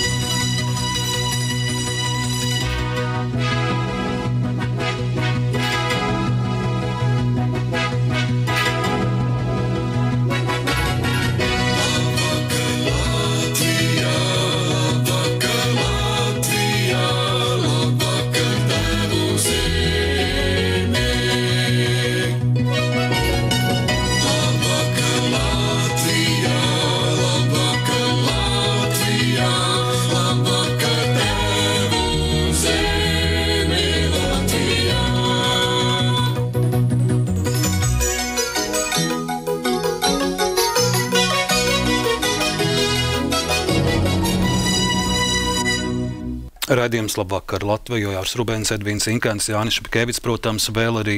Raidījums Labvakar Latviju, Jārs Rubens, Edvīns Inkēns, Jānis Špikēvits, protams, vēl arī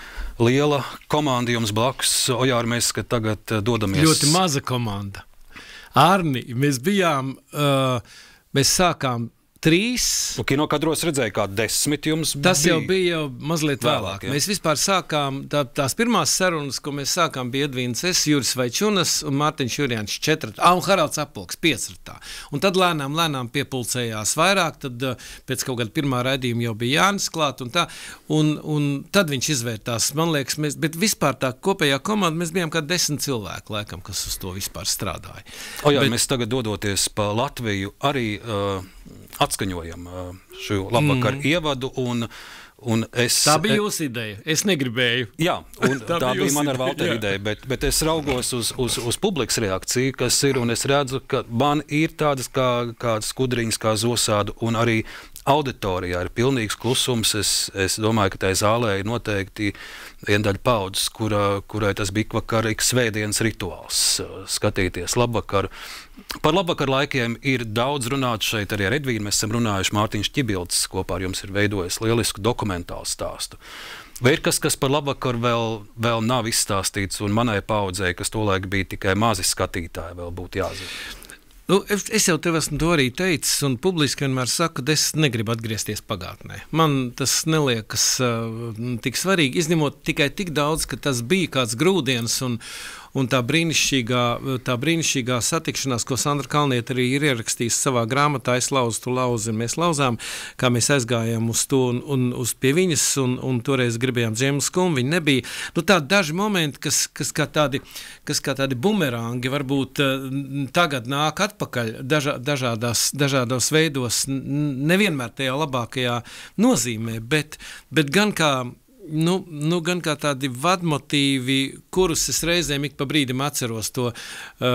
liela komanda jums blakus. Ojār, mēs, ka tagad dodamies... Ļoti maza komanda. Arni, mēs bijām, uh, mēs sākām trīs. Un kinokadros redzēja, kā desmit jums bija. Tas jau bija jau mazliet vēlāk. Vēlāk, ja. Mēs vispār sākām, tā, tās pirmās sarunas, ko mēs sākām, bija Edvīns es, Juris Vaičunas un Mārtiņš Jurjāns četratā, ah, un Haralds Apolks piecratā. Un tad lēnām, lēnām piepulcējās vairāk, tad uh, pēc kaut kāda pirmā raidījuma jau bija Jānis klāt un tā, un, un tad viņš izvērtās, man liekas, mēs, bet vispār tā kopējā komanda, mēs bijām kā desmit cilvēki, laikam, kas uz to vispār strādāja. O jā, bet, mēs tagad dodoties pa Latviju arī uh, atskaņojam šo Labvakar mm. ievadu, un, un es... Tā bija jūsu ideja, es negribēju. Jā, un tā, tā bija man ar Valteru ideja, bet, bet es raugos uz, uz, uz publikas reakciju, kas ir, un es redzu, ka man ir tādas kā, kādas skudriņas, kā zosādu, un arī auditorijā ir pilnīgs klusums. Es, es domāju, ka tai zālē ir noteikti viena daļa paudzes, kura, kurai tas bija vakar ik svētdienas rituāls skatīties Labvakaru. Par Labvakar laikiem ir daudz runāts šeit arī ar Edvīnu. Mēs esam runājuši, Mārtiņš Ķibilds kopā ar jums ir veidojis lielisku dokumentālu stāstu. Vai ir kas, kas par Labvakaru vēl, vēl nav izstāstīts, un manai paudzei, kas tolaik bija tikai mazi skatītāji, vēl būtu jāzina? Nu, es, es jau tev esmu to arī teicis, un publiski vienmēr saku, ka es negribu atgriezties pagātnē. Man tas neliekas uh, tik svarīgi, izņemot tikai tik daudz, ka tas bija kāds grūdienis un, un tā brīnišķīgā, tā brīnišķīgā satikšanās, ko Sandra Kalniete arī ir ierakstījusi savā grāmatā, es lauzu, tu lauzi, mēs lauzām, kā mēs aizgājām uz to un, un uz pie viņas, un, un toreiz gribējām Džēmu Skumu, viņa nebija. Nu, tādi daži momenti, kas, kas, kā tādi, kas kā tādi bumerangi varbūt uh, tagad nāk atpakaļ dažā, dažādās, dažādos veidos, nevienmēr tajā labākajā nozīmē, bet, bet gan kā Nu, nu, gan kā tādi vadmotīvi, kurus es reizēm ik pa brīdim atceros to uh,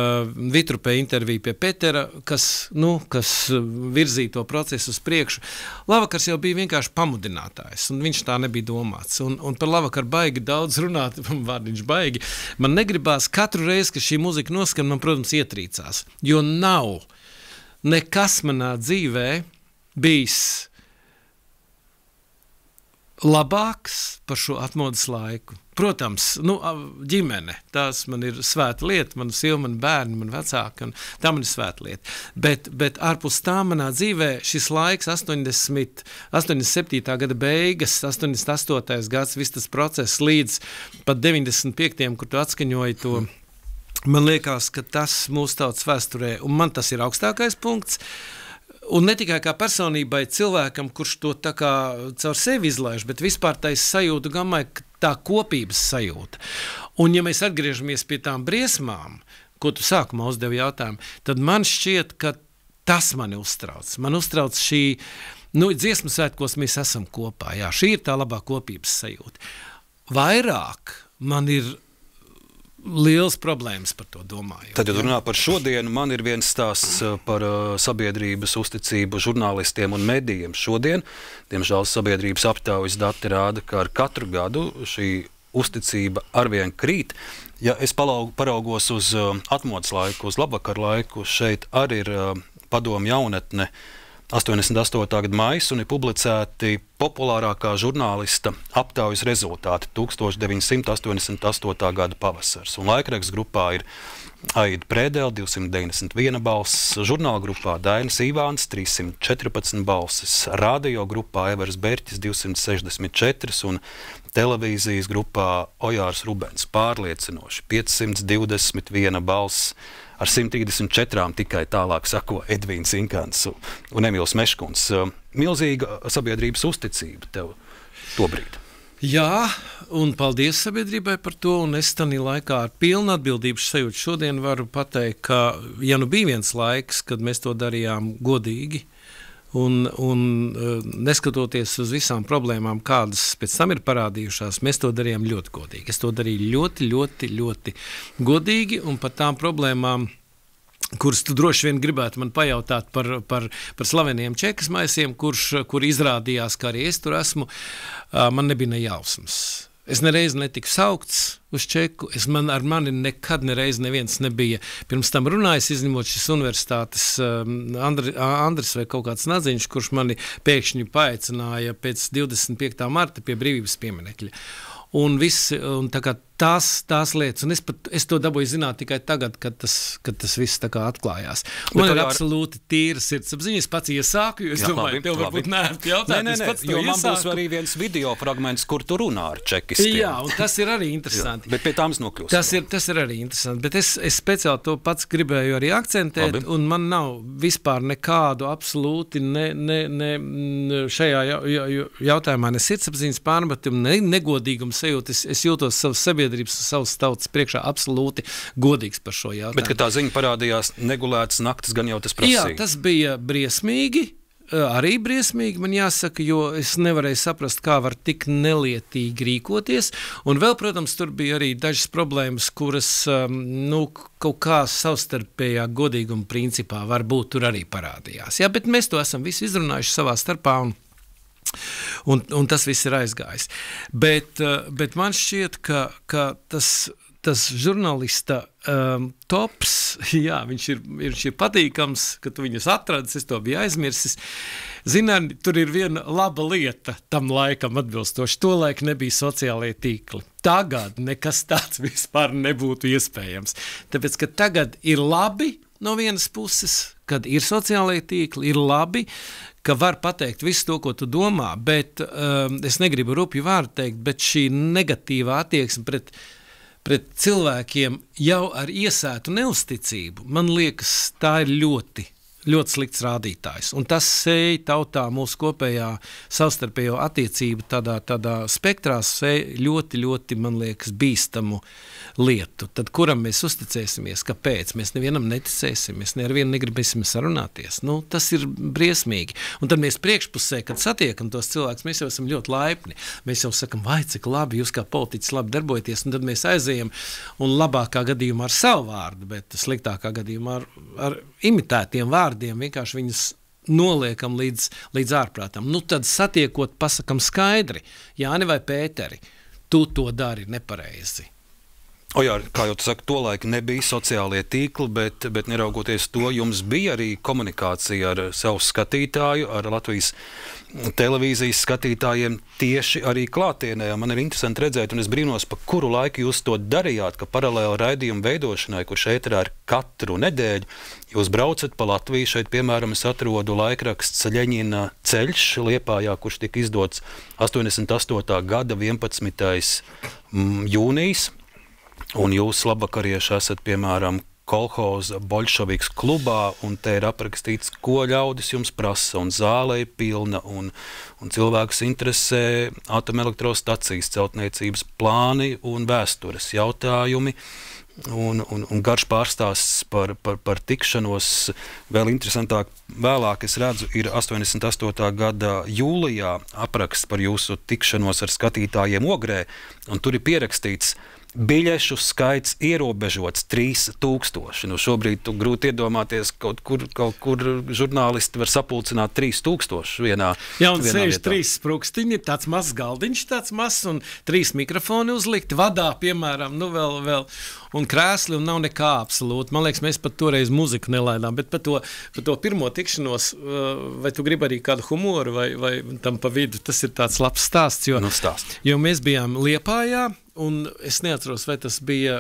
Vitrupē interviju pie Petera, kas, nu, kas virzīja to procesu uz priekšu. Labvakars jau bija vienkārši pamudinātājs, un viņš tā nebija domāts. Un, un par Labvakaru baigi daudz runāt, vārdiņš baigi. Man negribās katru reizi, ka šī muzika noskan, man, protams, ietrīcās, jo nav nekas manā dzīvē bijis labāks par šo atmodas laiku. Protams, nu, ģimene, tās man ir svēta lieta, man sieva, man bērni, man vecāki, un tā man ir svēta lieta. Bet, bet ārpus tā manā dzīvē šis laiks, astoņdesmit, astoņdesmit septītā gada beigas, astoņdesmit astotais gads, viss tas process līdz pat deviņdesmit piektajam, kur tu atskaņoji to Man liekas, ka tas mūsu tautas vēsturē, un man tas ir augstākais punkts, un ne tikai kā personībai cilvēkam, kurš to tā kā caur sevi izlaiž, bet vispār tais sajūtu gammai, tā kopības sajūta. Un ja mēs atgriežamies pie tām briesmām, ko tu sākumā uzdevi jautājumu, tad man šķiet, ka tas mani uztrauc. Man uztrauc šī, nu, dziesmu svētkos mēs esam kopā, jā, šī ir tā labā kopības sajūta. Vairāk man ir liels problēmas par to domāju. Tad, ja runā par šodienu, man ir viens stāsts par uh, sabiedrības uzticību žurnālistiem un medijiem. Šodien, diemžēl, sabiedrības aptaujas dati rāda, ka ar katru gadu šī uzticība arvien krīt. Ja es palaugu, paraugos uz uh, atmodas laiku, uz labvakar laiku, šeit arī ir uh, padomu jaunatne astoņdesmit astotā gada maijs un ir publicēti populārākā žurnālista aptaujas rezultāti deviņdesmit astoņdesmit astotā gada pavasars. Un laikraksts grupā ir Aida Prēdele divsimt deviņdesmit viena balss, žurnāla grupā Dainis Ivāns trīssimt četrpadsmit balsis, radio grupā Evers Berķis divsimt sešdesmit četri un televīzijas grupā Ojārs Rubens pārliecinoši piecsimt divdesmit viena balss. Ar simt trīsdesmit četrām tikai tālāk sako Edvīns Inkants un Emīls Meškuns. Milzīga sabiedrības uzticība tev tobrīd. Jā, un paldies sabiedrībai par to, un es tanī laikā ar pilnu atbildības sajūtu šodien varu pateikt, ka, ja nu bija viens laiks, kad mēs to darījām godīgi, un, un neskatoties uz visām problēmām, kādas pēc tam ir parādījušās, mēs to darījām ļoti godīgi. Es to darīju ļoti, ļoti, ļoti godīgi, un par tām problēmām, kuras tu droši vien gribētu man pajautāt par, par, par slaveniem čekas maisiem, kurš, kur izrādījās, ka arī es tur esmu, man nebija ne jausmas. Es nereiz netiku saukts uz čeku, es man, ar mani nekad nereiz neviens nebija pirms tam runājis, izņemot šis universitātes um, Andri, Andris vai kaut kāds nadziņš, kurš mani pēkšņi paaicināja pēc divdesmit piektā marta pie brīvības pieminekļa. Un, viss, un tā kā tās, tās lietas, un es, pat, es to dabūju zināt tikai tagad, kad tas, kad tas viss tā kā atklājās. Man ir ar... absolūti tīra sirdsapziņa, es pats iesāku, jo es jā, domāju, labi, tev varbūt neētu jautāt, nē, nē, nē, es pats to jo iesāku. Man būs arī viens video fragments, kur tu runā ar čekistiem. Jā, un tas ir arī interesanti. Jā, bet pie tā mēs nokļūsim. Tas ir, tas ir arī interesanti, bet es, es speciāli to pats gribēju arī akcentēt, labi. Un man nav vispār nekādu absolūti ne, ne, ne šajā jautājumā ne sirdsapziņas pārmetumu, ne negodīgumu sajūtu. Es, es jūtos savas sabiedrības un savas tautas priekšā absolūti godīgs par šo jautājumu. Bet, kad tā ziņa parādījās negulētas naktis, gan jau tas prasīja. Jā, tas bija briesmīgi, arī briesmīgi, man jāsaka, jo es nevarēju saprast, kā var tik nelietīgi rīkoties. Un vēl, protams, tur bija arī dažas problēmas, kuras, nu, kaut kā savstarpējā godīguma principā varbūt tur arī parādījās. Jā, bet mēs to esam visu izrunājuši savā starpā un Un, un tas viss ir aizgājis. Bet, bet man šķiet, ka, ka tas, tas žurnālista um, tops, jā, viņš ir, viņš ir patīkams, ka tu viņus atradis, es to biju aizmirsis. Zini, tur ir viena laba lieta tam laikam atbilstoši. Tolaik nebija sociālie tīkli. Tagad nekas tāds vispār nebūtu iespējams. Tāpēc, ka tagad ir labi no vienas puses, kad ir sociālie tīkli, ir labi, ka var pateikt visu to, ko tu domā, bet um, es negribu rupju vārdu teikt, bet šī negatīvā attieksme pret, pret cilvēkiem jau ar iesētu neusticību, man liekas, tā ir ļoti, ļoti slikts rādītājs. Un tas sēj tautā mūsu kopējā savstarpējo attiecību tādā, tādā spektrā sēj ļoti, ļoti, man liekas, bīstamu lietu. Tad kuram mēs uzticēsimies? Kāpēc? Mēs nevienam neticēsim, mēs nevienam negribēsim sarunāties. Nu, tas ir briesmīgi. Un tad mēs priekšpusē, kad satiekam tos cilvēkus, mēs jau esam ļoti laipni. Mēs jau sakam, vai cik labi, jūs kā politiķis labi darbojaties, un tad mēs aizējam un labākā gadījumā ar savu vārdu, bet sliktākā gadījumā ar, ar imitētiem vārdiem vienkārši viņus noliekam līdz, līdz ārprātam. Nu tad satiekot, pasakam skaidri, Jāni vai Pēteri, tu to dari nepareizi. O jā, kā jau tu saki, tolaik nebija sociālie tīkli, bet, bet neraugoties to, jums bija arī komunikācija ar savu skatītāju, ar Latvijas televīzijas skatītājiem tieši arī klātienē. Man ir interesanti redzēt, un es brīnos, pa kuru laiku jūs to darījāt, ka paralēli raidījumu veidošanai, kurš ēterā ir katru nedēļu, jūs braucat pa Latviju. Šeit, piemēram, es atrodu laikraksts Ļeņina ceļš Liepājā, kurš tika izdots astoņdesmit astotā gada vienpadsmitais jūnijas. un jūs labakarieši esat, piemēram, kolhoza Boļševiks klubā, un te ir aprakstīts, ko ļaudis jums prasa, un zāle ir pilna, un, un cilvēks interesē atomelektrostacijas, celtniecības plāni un vēstures jautājumi, un, un, un garš pārstāsts par, par, par tikšanos. Vēl interesantāk, vēlāk es redzu, ir astoņdesmit astotā gada jūlijā apraksts par jūsu tikšanos ar skatītājiem Ogrē, un tur ir pierakstīts, biļešu skaits ierobežots trīs tūkstoši. Nu, šobrīd tu grūti iedomāties, kaut kur, kaut kur žurnālisti var sapulcināt trīs tūkstoši vienā vietā. Jā, un sēž trīs sprukstiņi, tāds mazs galdiņš, tāds mazs, un trīs mikrofoni uzlikt, vadā, piemēram, nu vēl, vēl, un krēsli, un nav nekā absolūti. Man liekas, mēs pat toreiz muziku nelaidām, bet par to, par to pirmo tikšanos, vai tu gribi arī kādu humoru, vai, vai tam pa vidu, tas ir tāds labs stāsts, jo, nu, stāst. jo mēs bijām Liepājā, un es neatceros, vai tas bija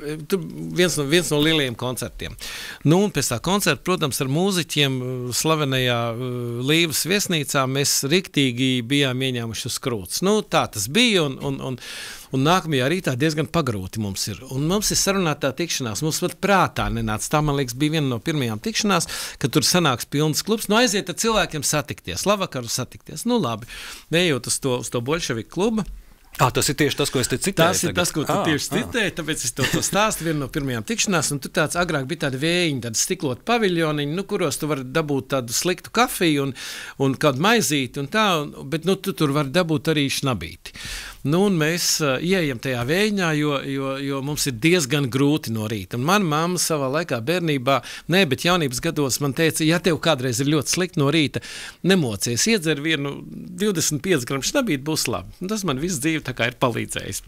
viens no, viens no lielajiem koncertiem. Nu, un pēc tā koncerta, protams, ar mūziķiem slavenajā Līvas viesnīcā mēs riktīgi bijām ieņēmuši uz krūts. Nu, tā tas bija, un, un, un, un nākamajā rītā diezgan pagrūti mums ir. Un mums ir sarunātā tikšanās. Mums pat prātā nenāca. Tā, man liekas, bija viena no pirmajām tikšanās, kad tur sanāks pilns klubs. Nu, aiziet ar cilvēkiem satikties, labvakaru satikties. Nu, labi. Ejot uz to, uz to Boļševiku klubu. Ah, tas ir tieši tas, ko es te citēju. Tas ir tagad. tas, ko tu ah, tieši citēji, tāpēc es to, to stāstu vienu no pirmajām tikšanās, un tu tāds agrāk bija tādi vējiņi, tādi stikloti paviļoniņi, nu, kuros tu vari dabūt tādu sliktu kafiju un, un kādu maizīti un tā, un, bet, nu, tu tur vari dabūt arī šnabīti. Nu, un mēs uh, ieejam tajā vējiņā, jo, jo, jo mums ir diezgan grūti no rīta. Un mana mamma savā laikā bērnībā, ne, bet jaunības gados man teica, ja tev kādreiz ir ļoti slikti no rīta, nemocies, iedzer vienu divdesmit pieci gramu šnabīti, būs labi. Un tas man visu dzīvi tā kā ir palīdzējis.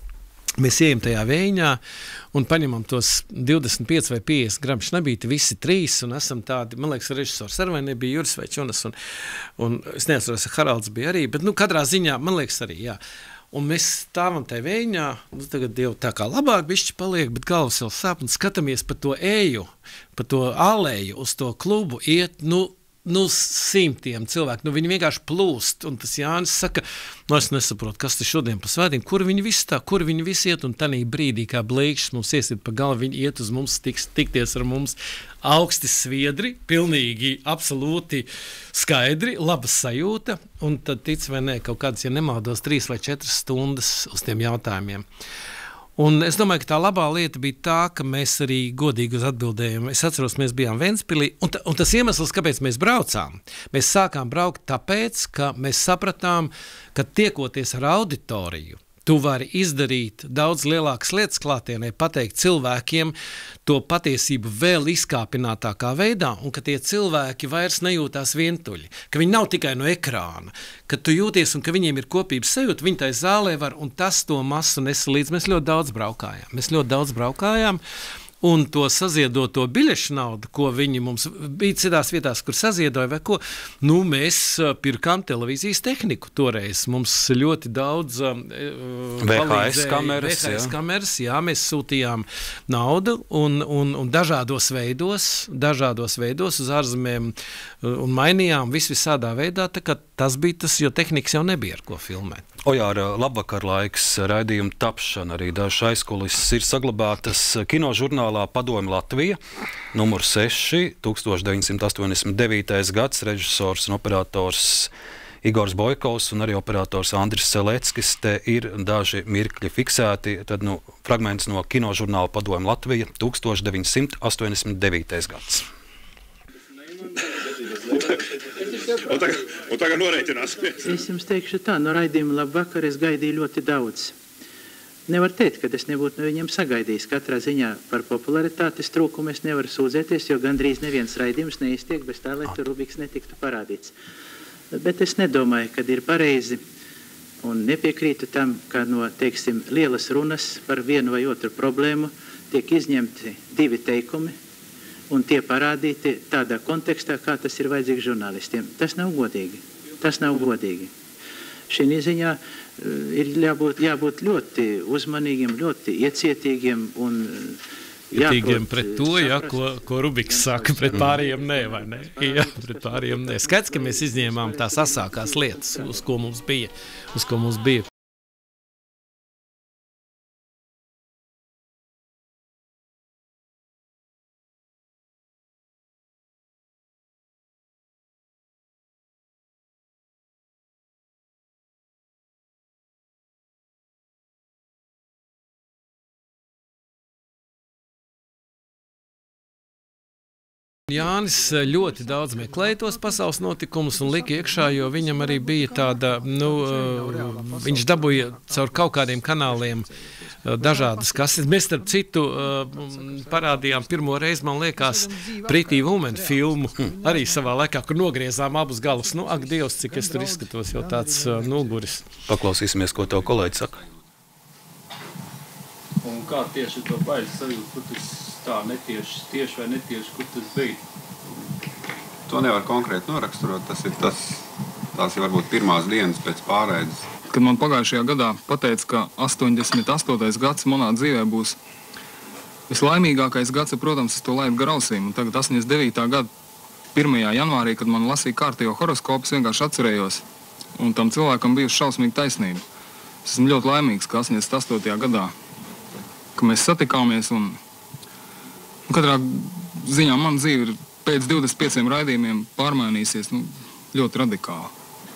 Mēs ejam tajā vējiņā un paņemam tos divdesmit pieci vai piecdesmit gramu šnabīti, visi trīs, un esam tādi, man liekas, režisors ar vai nebija Juris vai Čunas, un, un es neatceros, Haralds bija arī, bet, nu, katrā ziņā, man liekas arī, jā. Un mēs stāvam tajā vējiņā, nu, tagad jau tā kā labāk bišķi paliek, bet galvas vēl sāp, un skatāmies pa to eju, pa to aleju, uz to klubu iet, nu, nu, simtiem cilvēku, nu, viņi vienkārši plūst, un tas Jānis saka, nu, es nesaprotu, kas te šodien pa svētdien, kur viņi visi tā, kur viņi visi iet, un tanī brīdī, kā blīkšs mums iesiet pa galvu, viņi iet uz mums, tiks, tikties ar mums, augsti sviedri, pilnīgi, absolūti skaidri, laba sajūta, un tad tic vai nē, kaut kādas, ja nemaldos, trīs vai četras stundas uz tiem jautājumiem. Un es domāju, ka tā labā lieta bija tā, ka mēs arī godīgi uz atbildējām. Es atceros, mēs bijām Ventspilī, un, ta, un tas iemesls, kāpēc mēs braucām, mēs sākām braukt tāpēc, ka mēs sapratām, ka tiekoties ar auditoriju, tu vari izdarīt daudz lielākas lietas klātienē, pateikt cilvēkiem to patiesību vēl izkāpinātākā veidā, un ka tie cilvēki vairs nejūtās vientuļi, ka viņi nav tikai no ekrāna, ka tu jūties un ka viņiem ir kopības sajūta, viņi tai zālē var, un tas to masu nesa līdz. Mēs ļoti daudz braukājām. Mēs ļoti daudz braukājām. Un to saziedoto biļešu naudu, ko viņi mums bija citās vietās, kur saziedoja vai ko, nu, mēs pirkām televīzijas tehniku toreiz. Mums ļoti daudz uh, V H S kameras, V H S jā. kameras, jā, mēs sūtījām naudu un, un, un dažādos veidos, dažādos veidos uz ārzemēm un mainījām vis visādā veidā, tā kā tas bija tas, jo tehnikas jau nebija ar ko filmēt. Ojāra, labvakar laiks, raidījuma tapšana, arī dažas aizkulises ir saglabātas kinožurnālā Padomi Latvija, numur seši, tukstovš deviņsimt astoņdesmit devītais gads, režisors un operators Igors Bojkovs un arī operators Andris Seleckis. Te ir daži mirkļi fiksēti, tad, nu, fragments no kinožurnāla Padomi Latvija, tukstovš deviņsimt astoņdesmit devītais gads. Un tagad, un tagad noreiķināsimies. Es jums teikšu tā, no raidījuma labvakar es gaidīju ļoti daudz. Nevar teikt, ka es nebūtu no viņiem sagaidījis. Katrā ziņā par popularitātes trūkumu es nevaru sūdzēties, jo gandrīz neviens raidījums neiztiek bez tā, lai tur Rubiks netiktu parādīts. Bet es nedomāju, kad ir pareizi un nepiekrītu tam, ka no, teiksim, lielas runas par vienu vai otru problēmu tiek izņemti divi teikumi, un tie parādīti tādā kontekstā, kā tas ir vajadzīgs žurnālistiem. Tas nav godīgi. Tas nav godīgi. Šī ziņā ir jābūt, jābūt ļoti uzmanīgiem, ļoti iecietīgiem un Ietīgiem pret to, ja, ko, ko Rubiks saka, pret pārējiem nē, vai ne? Jā, pret pārējiem nē. Skaidrs, ka mēs izņēmām tās asākās lietas, uz ko mums bija, uz ko mums bija Jānis ļoti daudz meklēja tos pasaules notikumus un lika iekšā, jo viņam arī bija tāda, nu, viņš dabūja caur kaut kādiem kanāliem dažādas kases. Mēs starp citu parādījām pirmo reizi, man liekas, Pretty Woman filmu, arī savā laikā, kur nogriezām abus galus. Nu, ak, Dievs, cik es tur izskatos, jau tāds nulguris. Paklausīsimies, ko tev kolēģi saka. Un kā tieši to bailes sajūt, kur tas tā netieši, tieši vai netieši, kur tas bija? To nevar konkrēti noraksturot, tas ir tas, tās ir varbūt pirmās dienas pēc pārēdes. Kad man pagājušajā gadā pateica, ka astoņdesmit astotais gads manā dzīvē būs vislaimīgākais gads, protams, es to laidu grausīm. Un tagad astoņdesmit devītā gada pirmajā janvārī, kad man lasīja kārtējo horoskopu, es vienkārši atcerējos. Un tam cilvēkam bija šausmīga taisnība. Es esmu ļoti laimīgs, ka astoņdesmit astotajā gadā, ka mēs satikāmies un, un katrā ziņā man dzīve ir pēc divdesmit pieciem raidījumiem pārmainīsies nu, ļoti radikāli.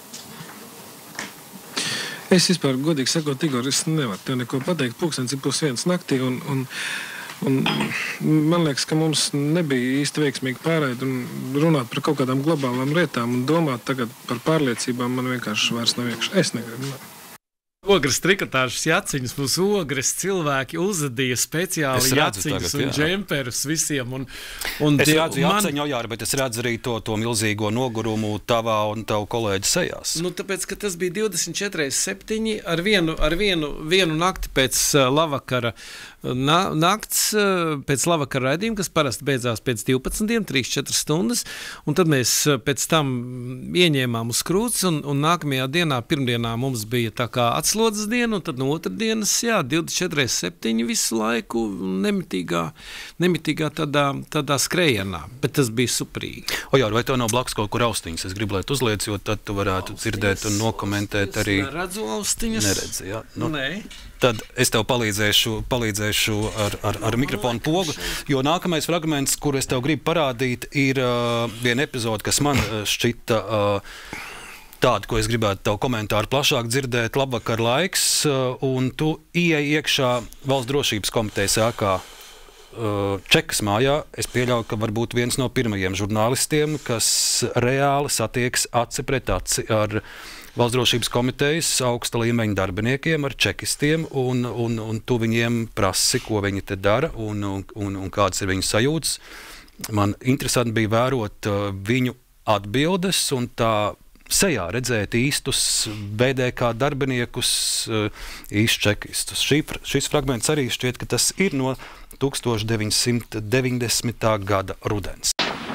Es vispār, godīgi sakot, Igor, es nevaru tev neko pateikt. Pulkstens ir pus viens naktī, un, un, un man liekas, ka mums nebija īsti veiksmīgi pārēd un runāt par kaut kādām globālām lietām un domāt tagad par pārliecībām man vienkārši vairs nav iekšā. Es negribu. Ogres trikotāžas jaciņas, mums ogres cilvēki uzadīja speciāli jaciņas un džemperus visiem. Un, un es redzu man... jaciņu, Ojāra, bet es redzu arī to, to milzīgo nogurumu tavā un tavu kolēģi sejās. Nu, tāpēc, ka tas bija divdesmit četri septiņi ar vienu, ar vienu, vienu nakti pēc uh, lavakara na, nakts, uh, pēc lavakara raidījuma, kas parasti beidzās pēc divpadsmitiem, trīs četras stundas, un tad mēs uh, pēc tam ieņēmām uz krūts, un, un nākamajā dienā, pirmdienā mums bija tā kā slodzes diena, un tad no otrdienas, jā, divdesmit četri septiņi visu laiku nemitīgā, nemitīgā tādā, tādā skrejienā, bet tas bija superīgi. Ojār, vai tev nav blakus kaut kur austiņas? Es gribu, lai tu uzliec, jo tad tu varētu austiņas dzirdēt un nokomentēt arī. Es neredzu austiņas. Neredzi, jā. Nu, Nē. Tad es tev palīdzēšu, palīdzēšu ar, ar, ar mikrofonu pogu, jo nākamais fragments, kuru es tev gribu parādīt, ir uh, viena epizode, kas man uh, šķita uh, tāda, ko es gribētu tavu komentāru plašāk dzirdēt. Labvakar laiks, un tu ieej iekšā Valsts drošības komitejas ēkā Čekas mājā. Es pieļauju, ka varbūt viens no pirmajiem žurnālistiem, kas reāli satieks aci pret aci ar Valsts drošības komitejas augsta līmeņa darbiniekiem, ar čekistiem, un, un, un tu viņiem prasi, ko viņi te dara un, un, un, un kādas ir viņu sajūtas. Man interesanti bija vērot uh, viņu atbildes un tā sejā redzēt īstus B D K darbiniekus, īstus čekistus. Šī, šis fragments arī šķiet, ka tas ir no tuksstoš deviņsimt deviņdesmitā gada rudens.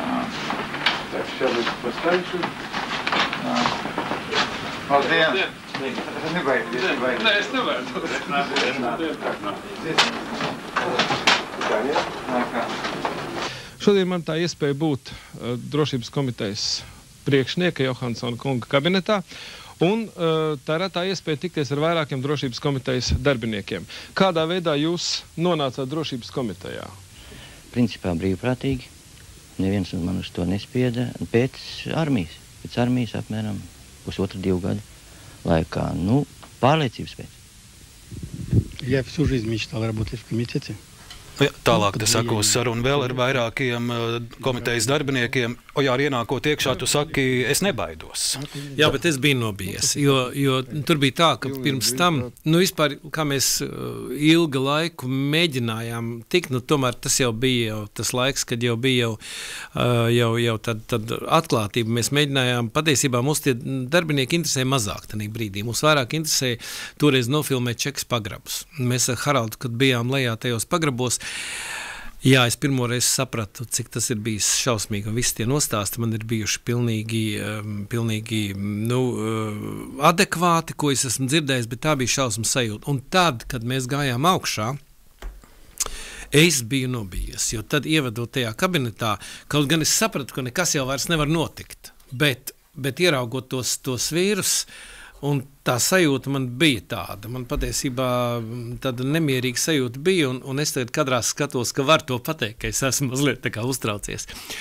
Labdien! Nebaidieties, nebaidieties. Nē, es nevaru. Šodien man tā iespēja būt uh, drošības komitejas priekšnieka Johansona kunga kabinetā, un uh, tā ir tā iespēja tikties ar vairākiem drošības komitejas darbiniekiem. Kādā veidā jūs nonācāt drošības komitejā? Principā brīvprātīgi. Neviens man uz to nespieda. Pēc armijas, pēc armijas apmēram pusotru divu gadu laikā. Nu, pārliecības pēc. Я всю жизнь мечтал работать в комитете. Ja, tālāk te sako sarunu vēl ar vairākiem uh, komitejas darbiniekiem. Ojār, ienākot iekšā, tu saki, es nebaidos. Jā, bet es biju nobijies, jo, jo tur bija tā, ka pirms tam, nu vispār, kā mēs uh, ilga laiku mēģinājām tikt, nu tomēr tas jau bija jau tas laiks, kad jau bija jau, uh, jau, jau tad, tad atklātība. Mēs mēģinājām, patiesībā mums tie darbinieki interesē mazāk tanī brīdī. Mums vairāk interesē toreiz nofilmēt Čekas pagrabus. Mēs ar Haraldu, kad bijām lejā tajos pagrabos, jā, es pirmoreiz sapratu, cik tas ir bijis šausmīgi, un visi tie nostāsti man ir bijuši pilnīgi, pilnīgi nu, adekvāti, ko es esmu dzirdējis, bet tā bija šausmas sajūta. Un tad, kad mēs gājām augšā, es biju nobijies, jo tad ievedot tajā kabinetā, kaut gan es sapratu, ka nekas jau vairs nevar notikt, bet, bet ieraugot tos, tos vīrus, un tā sajūta man bija tāda. Man patiesībā tāda nemierīga sajūta bija, un, un es tagad kadrā skatos, ka var to pateikt, ka es esmu mazliet tā kā uztraucies.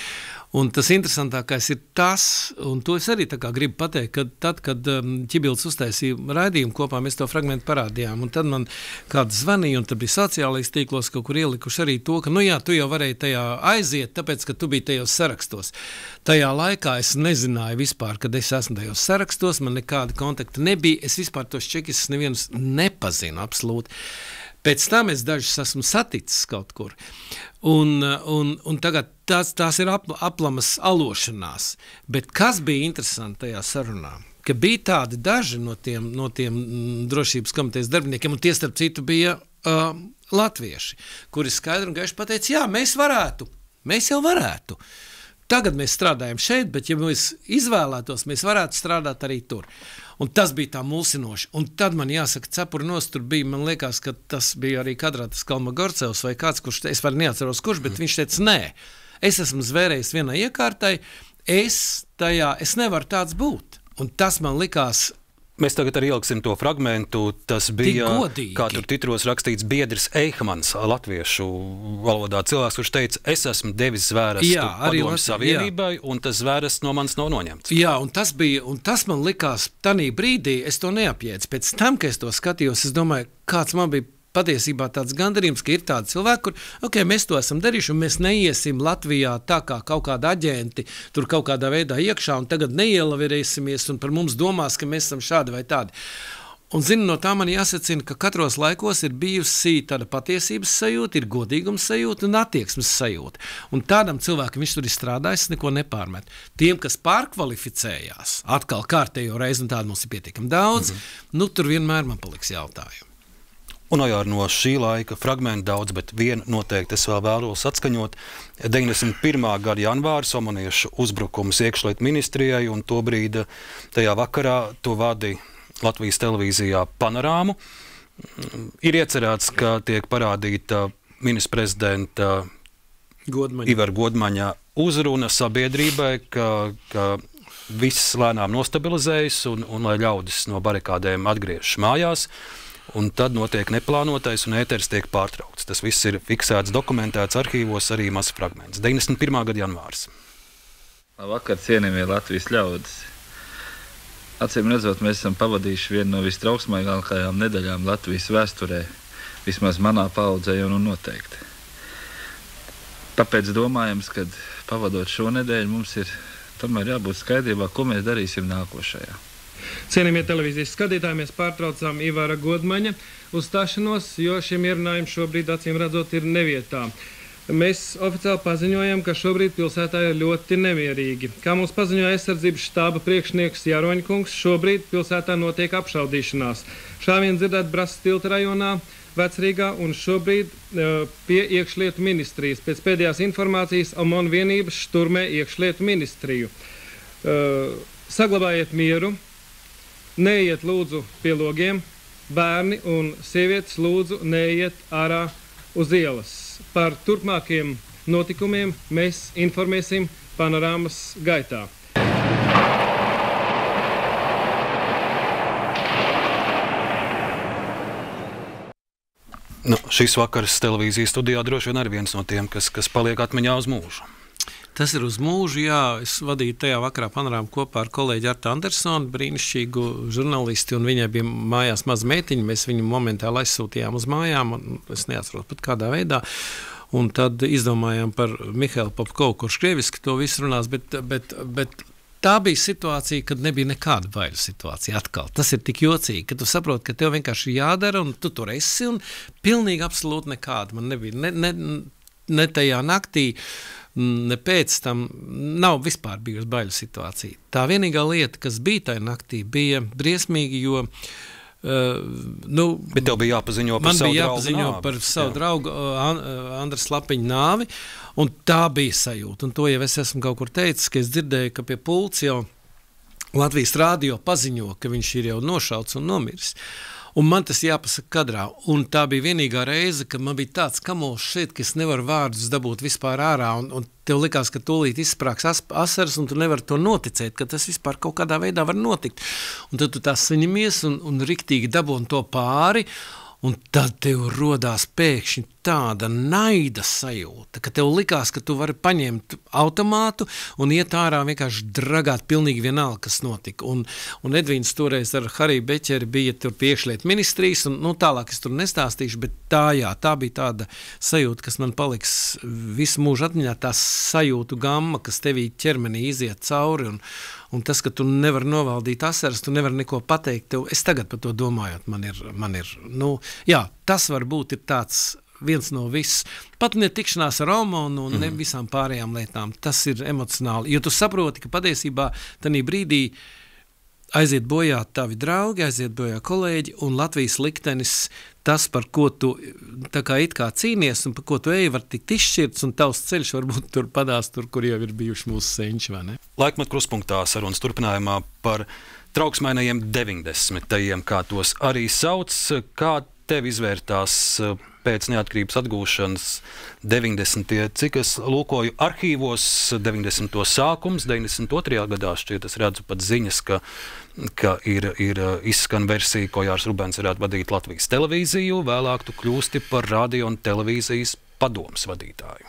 Un tas interesantākais ir tas, un to es arī tā kā gribu pateikt, ka tad, kad um, Ķibilds uztaisīja raidījumu kopā, mēs to fragmentu parādījām, un tad man kāds zvanīja, un tad bija sociālais tīklos kaut kur ielikuši arī to, ka, nu jā, tu jau varēji tajā aiziet, tāpēc, ka tu biji tajos sarakstos. Tajā laikā es nezināju vispār, kad es esmu tajos sarakstos, man nekāda kontakta nebija, es vispār tos čekistus nevienus nepazinu absolūti. Pēc tam es dažus esmu saticis kaut kur. Un, un, un tagad tās, tās ir apl, aplamas alošanās. Bet kas bija interesanti tajā sarunā? Ka bija tādi daži no tiem, no tiem drošības komitejas darbiniekiem, un tie starp citu bija uh, latvieši, kuri skaidri un gaiši pateica, jā, mēs varētu, mēs jau varētu. Tagad mēs strādājam šeit, bet ja mēs izvēlētos, mēs varētu strādāt arī tur. Un tas bija tā mulsinoši. Un tad man jāsaka, cepuri nost tur bija, man liekas, ka tas bija arī kadrā tas Kalmagorcevs vai kāds, kurš, es var neatceros kurš, bet viņš teica, nē, es esmu zvērējis vienai iekārtai, es tajā, es nevaru tāds būt. Un tas man likās... Mēs tagad arī ieliksim to fragmentu. Tas bija, kā tur titros rakstīts, Biedris Eihmans, latviešu valodā cilvēks, kurš teica, es esmu devis zvērestu Padomju Savienībai, jā. Un tas zvērests no manis nav noņemts. Jā, un tas bija, un tas man likās, tanī brīdī es to neapjēdzu. Pēc tam, kad es to skatījos, es domāju, kāds man bija patiesībā tāds gandarījums, ka ir tādi cilvēki, kur, ok, mēs to esam darījuši, un mēs neiesim Latvijā tā kā kaut kādi aģenti, tur kaut kādā veidā iekšā, un tagad neielavirēsimies, un par mums domās, ka mēs esam šādi vai tādi. Un, zinu, no tā man jāsacina, ka katros laikos ir bijusi tāda patiesības sajūta, ir godīgums sajūta un attieksmes sajūta. Un tādam cilvēkam viņš tur ir strādājis, neko nepārmet. Tiem, kas pārkvalificējās, atkal kārtējo reizi, un tādu mums ir pietiekami daudz, mm-hmm. nu, tur vienmēr man paliks jautājumi. Un jau no šī laika fragmentu daudz, bet vienu noteikti es vēl vēlos atskaņot. deviņdesmit pirmā gada janvāris omaniešu uzbrukums iekšlietu ministrijai, un to brīdi tajā vakarā to vadīja Latvijas televīzijā Panorāmu. Ir iecerēts, ka tiek parādīta ministra prezidenta Godmaņa. Ivara Godmaņa uzruna sabiedrībai, ka, ka viss lēnām nostabilizējas un, un lai ļaudis no barikādēm atgriežas mājās. Un tad notiek neplānotais un ēteris tiek pārtraukts. Tas viss ir fiksēts, dokumentēts arhīvos, arī mazs fragments. deviņdesmit pirmā gada janvārs. Labvakar, cienījamie Latvijas ļaudis. Acīm redzot, mēs esam pavadījuši vienu no vistrauksmaigākajām nedēļām Latvijas vēsturē, vismaz manā paudzē un noteikti. Tāpēc domājams, ka pavadot šo nedēļu mums ir tomēr jābūt skaidrībā, ko mēs darīsim nākošajā. Cienījamie televīzijas skatītāji, mēs pārtraucām Ivara Godmaņa uzstāšanos, jo šiem ierunājumiem šobrīd acīm redzot ir nevietā. Mēs oficiāli paziņojam, ka šobrīd pilsētā ir ļoti nemierīgi. Kā mums paziņoja aizsardzības štāba priekšnieks Jaroņkungs, šobrīd pilsētā notiek apšaudīšanās. Šāvieni dzirdēt Brasas tilta rajonā, Vecrīgā un šobrīd uh, pie iekšlietu ministrijas. Pēc pēdējās informācijas OMON vienības šturmē iekšlietu ministriju. Uh, saglabājiet mieru. Neiet lūdzu pie logiem, bērni un sievietes lūdzu neiet ārā uz ielas. Par turpmākiem notikumiem mēs informēsim Panorāmas gaitā. Nu, šis vakars televīzijas studijā droši vien arī viens no tiem, kas, kas paliek atmiņā uz mūžu. Tas ir uz mūžu, jā. Es vadīju tajā vakarā Panorāmu kopā ar kolēģi Artu Andersonu, brīnišķīgu žurnālisti, un viņai bija mājās maz meitiņa. Mēs viņu momentāli aizsūtījām uz mājām, un es neatceros pat kādā veidā. Un tad izdomājām par Mihailu Popkovu, kurš krieviski to visu runās, bet, bet, bet tā bija situācija, kad nebija nekāda baiļu situācija atkal. Tas ir tik jocīgi, ka tu saproti, ka tev vienkārši jādara, un tu tur esi, un pilnīgi absolūti nekāda. Man nebija ne, ne, ne tajā naktī, ne pēc tam nav vispār bijusi baiļu situācija. Tā vienīgā lieta, kas bija tajā naktī, bija briesmīgi, jo uh, nu, bet tev bija jāpaziņo par man savu bija draugu jāpaziņo nāvi. par savu Jā. draugu uh, Andras Lapiņa nāvi, un tā bija sajūta. Un to jau es esmu kaut kur teicis, ka es dzirdēju, ka pie pults jau Latvijas rādio paziņo, ka viņš ir jau nošauts un nomiris. Un man tas jāpasaka kadrā. Un tā bija vienīgā reize, kad man bija tāds kamols šeit, ka es nevaru vārdus dabūt vispār ārā. Un, un tev likās, ka tūlīt izsprāks as, asaras, un tu nevari to noticēt, ka tas vispār kaut kādā veidā var notikt. Un tad tu tā saņemies un, un riktīgi dabūni to pāri, un tad tev rodās pēkšņi tāda naida sajūta, ka tev likās, ka tu vari paņemt automātu un iet ārā vienkārši dragāt pilnīgi vienalga, kas notika. Un, un Edvīns toreiz ar Hariju Beķeri bija tur piekšliet ministrijas, un nu, tālāk es tur nestāstīšu, bet tā, jā, tā bija tāda sajūta, kas man paliks visu mūžu atmiņā, tā sajūtu gamma, kas tevī ķermenī iziet cauri, un, un tas, ka tu nevari novaldīt asaras, tu nevari neko pateikt, tev, es tagad par to domājot, man ir, man ir, nu, jā, tas varbūt ir tāds viens no viss, pat ne tikšanās ar Romanu un ne visām pārējām lietām, tas ir emocionāli, jo tu saproti, ka patiesībā tanī brīdī aiziet bojā tavi draugi, aiziet bojā kolēģi, un Latvijas liktenis, tas, par ko tu tā kā it kā cīnies, un par ko tu eji, var tikt izšķirts, un tavs ceļš varbūt tur padās tur, kur jau ir bijuši mūsu senči, vai ne? Laikmet kruspunktā sarunas turpinājumā par trauksmainajiem deviņdesmitajiem, kā tos arī sauc, kā tev izvērtās pēc neatkarības atgūšanas deviņdesmitie, cik es lūkoju arhīvos, deviņdesmito sākums, deviņdesmit otrajā gadā šķiet, es redzu pat ziņas, ka, ka ir, ir izskan versija, ko Jārs Rubens varētu vadīt Latvijas televīziju, vēlāk tu kļūsti par radio un televīzijas padomes vadītāju.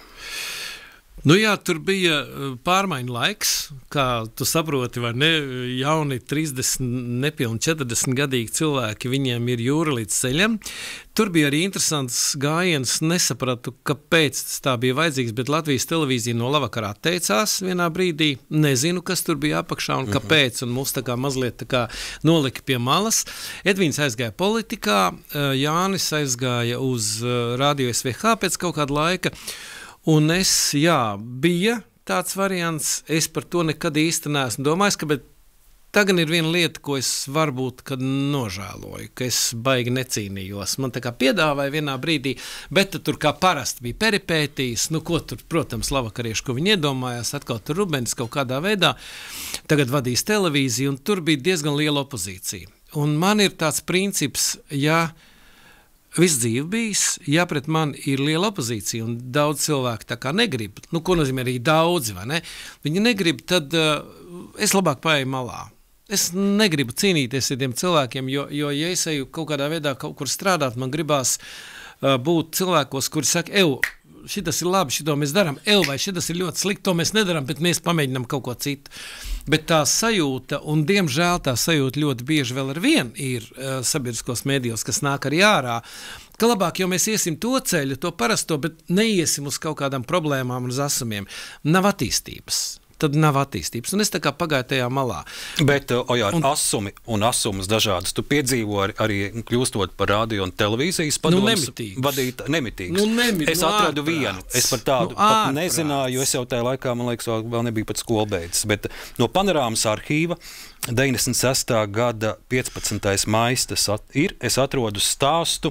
Nu jā, tur bija pārmaiņu laiks, kā tu saproti, vai ne, jauni trīsdesmit, nepilni četrdesmit gadīgi cilvēki, viņiem ir jūra līdz ceļam. Tur bija arī interesants gājiens, nesapratu, kāpēc tas tā bija vajadzīgs, bet Latvijas televīzija no lavakarā atteicās vienā brīdī, nezinu, kas tur bija apakšā un kāpēc, un mums tā kā mazliet tā kā nolika pie malas. Edvīns aizgāja politikā, Jānis aizgāja uz Radio S V H pēc kaut kāda laika, un es, jā, bija tāds variants, es par to nekad īsti neesmu domājis, ka, bet tagad ir viena lieta, ko es varbūt, kad nožēloju, ka es baigi necīnījos. Man tā kā piedāvāja vienā brīdī, bet tur kā parasti bija peripētīs, nu ko tur, protams, lavakarieši, ko viņi iedomājās, atkal tur Rubens kaut kādā veidā, tagad vadīs televīziju, un tur bija diezgan liela opozīcija. Un man ir tāds princips, ja viss dzīve bijis, ja pret mani ir liela opozīcija un daudz cilvēku tā kā negrib, nu, ko nozīmē arī daudzi, vai ne? Viņi negrib, tad uh, es labāk paeju malā. Es negribu cīnīties ar tiem cilvēkiem, jo, jo ja es eju kaut kādā veidā kaut kur strādāt, man gribās uh, būt cilvēkos, kuri saka, ev, šitas ir labi, šito mēs darām, ev, vai šitas ir ļoti slikti, to mēs nedaram, bet mēs pamēģinām kaut ko citu. Bet tā sajūta, un diemžēl tā sajūta ļoti bieži vēl ar vienu ir uh, sabiedriskos mēdījos, kas nāk arī ārā, ka labāk jau mēs iesim to ceļu, to parasto, bet neiesim uz kaut kādām problēmām un uz asumiem. Nav attīstības. Tad nav attīstības. Un es tā kā pagāju tajā malā. Bet, Ojār, un, asumi un asumas dažādas. Tu piedzīvo arī, arī kļūstot par radio un televīzijas padomus nu, vadīt nemitīgs. Nu, nemit, es nu, atradu ārprāts. vienu. Es par tādu nu, pat ārprāts. nezināju, jo es jau tajā laikā, man liekas, vēl, vēl nebija pat skolbeidzis. Bet no Panorāmas arhīva deviņdesmit sestā gada piecpadsmitais maijs tas at, ir. Es atrodu stāstu,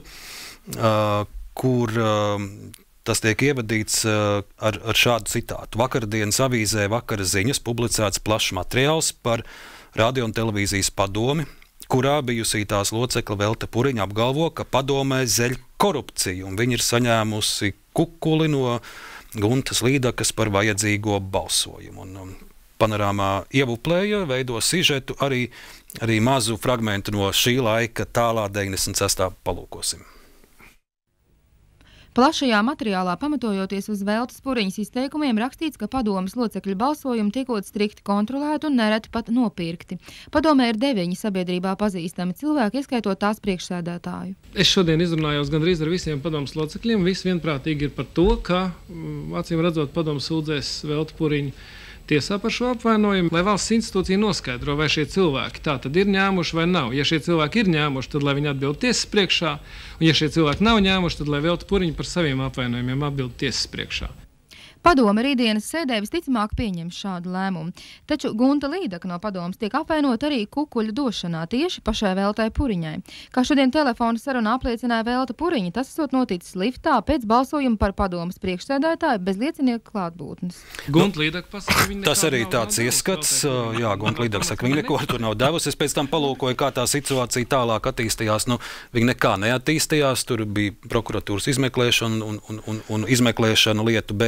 uh, kur... Uh, Tas tiek ievadīts uh, ar, ar šādu citātu. Vakardienas avīzē Vakara ziņas publicēts plašs materiāls par radio un televīzijas padomi, kurā bijusī tās locekla Velta Puriņa apgalvo, ka padomē zeļ korupciju, un viņi ir saņēmusi kukuli no Guntas Līdakas par vajadzīgo balsojumu. Un, um, Panorāmā ievuplēja, veido sižetu, arī, arī mazu fragmentu no šī laika tālā deviņdesmit sestā palūkosim. Plašajā materiālā pamatojoties uz Veltas Puriņas izteikumiem rakstīts, ka padomes locekļu balsojumi tiekot strikti kontrolēti un nereti pat nopirkti. Padomē ir deviņi sabiedrībā pazīstami cilvēki, ieskaitot tās priekšsēdētāju. Es šodien izrunājos gandrīz ar visiem padomes locekļiem. Visi vienprātīgi ir par to, ka, acīm redzot, padomes sūdzēs Veltu Puriņu tiesā par šo apvainojumu, lai valsts institūcija noskaidro, vai šie cilvēki tā tad ir ņēmuši vai nav. Ja šie cilvēki ir ņēmuši, tad lai viņi atbild tiesas priekšā, un ja šie cilvēki nav ņēmuši, tad lai Velta Puriņa par saviem apvainojumiem atbild tiesas priekšā. Padome rītdienas sēdē visticamāk pieņems šādu lēmumu, taču Gunta Līdaka no padomes tiek apvainot arī kukuļu došanā tieši pašai Veltai Puriņai. Kā šodien telefona sarunā apliecināja Velta Puriņa, tas esot noticis liftā pēc balsojuma par padomes priekšsēdētāju bez liecinieku klātbūtnes. Gunta Līdaka pasaka, viņa tas arī tāds ieskats, jā, Gunta Līdaka saka, viņa neko tur nav devusi. Es pēc tam palūkoju, kā tā situācija tālāk attīstījās. Nu, viņa nekā neattīstījās, tur bija prokuratūras izmeklēšana un, un, un, un izmeklēšana lietu beidza, bet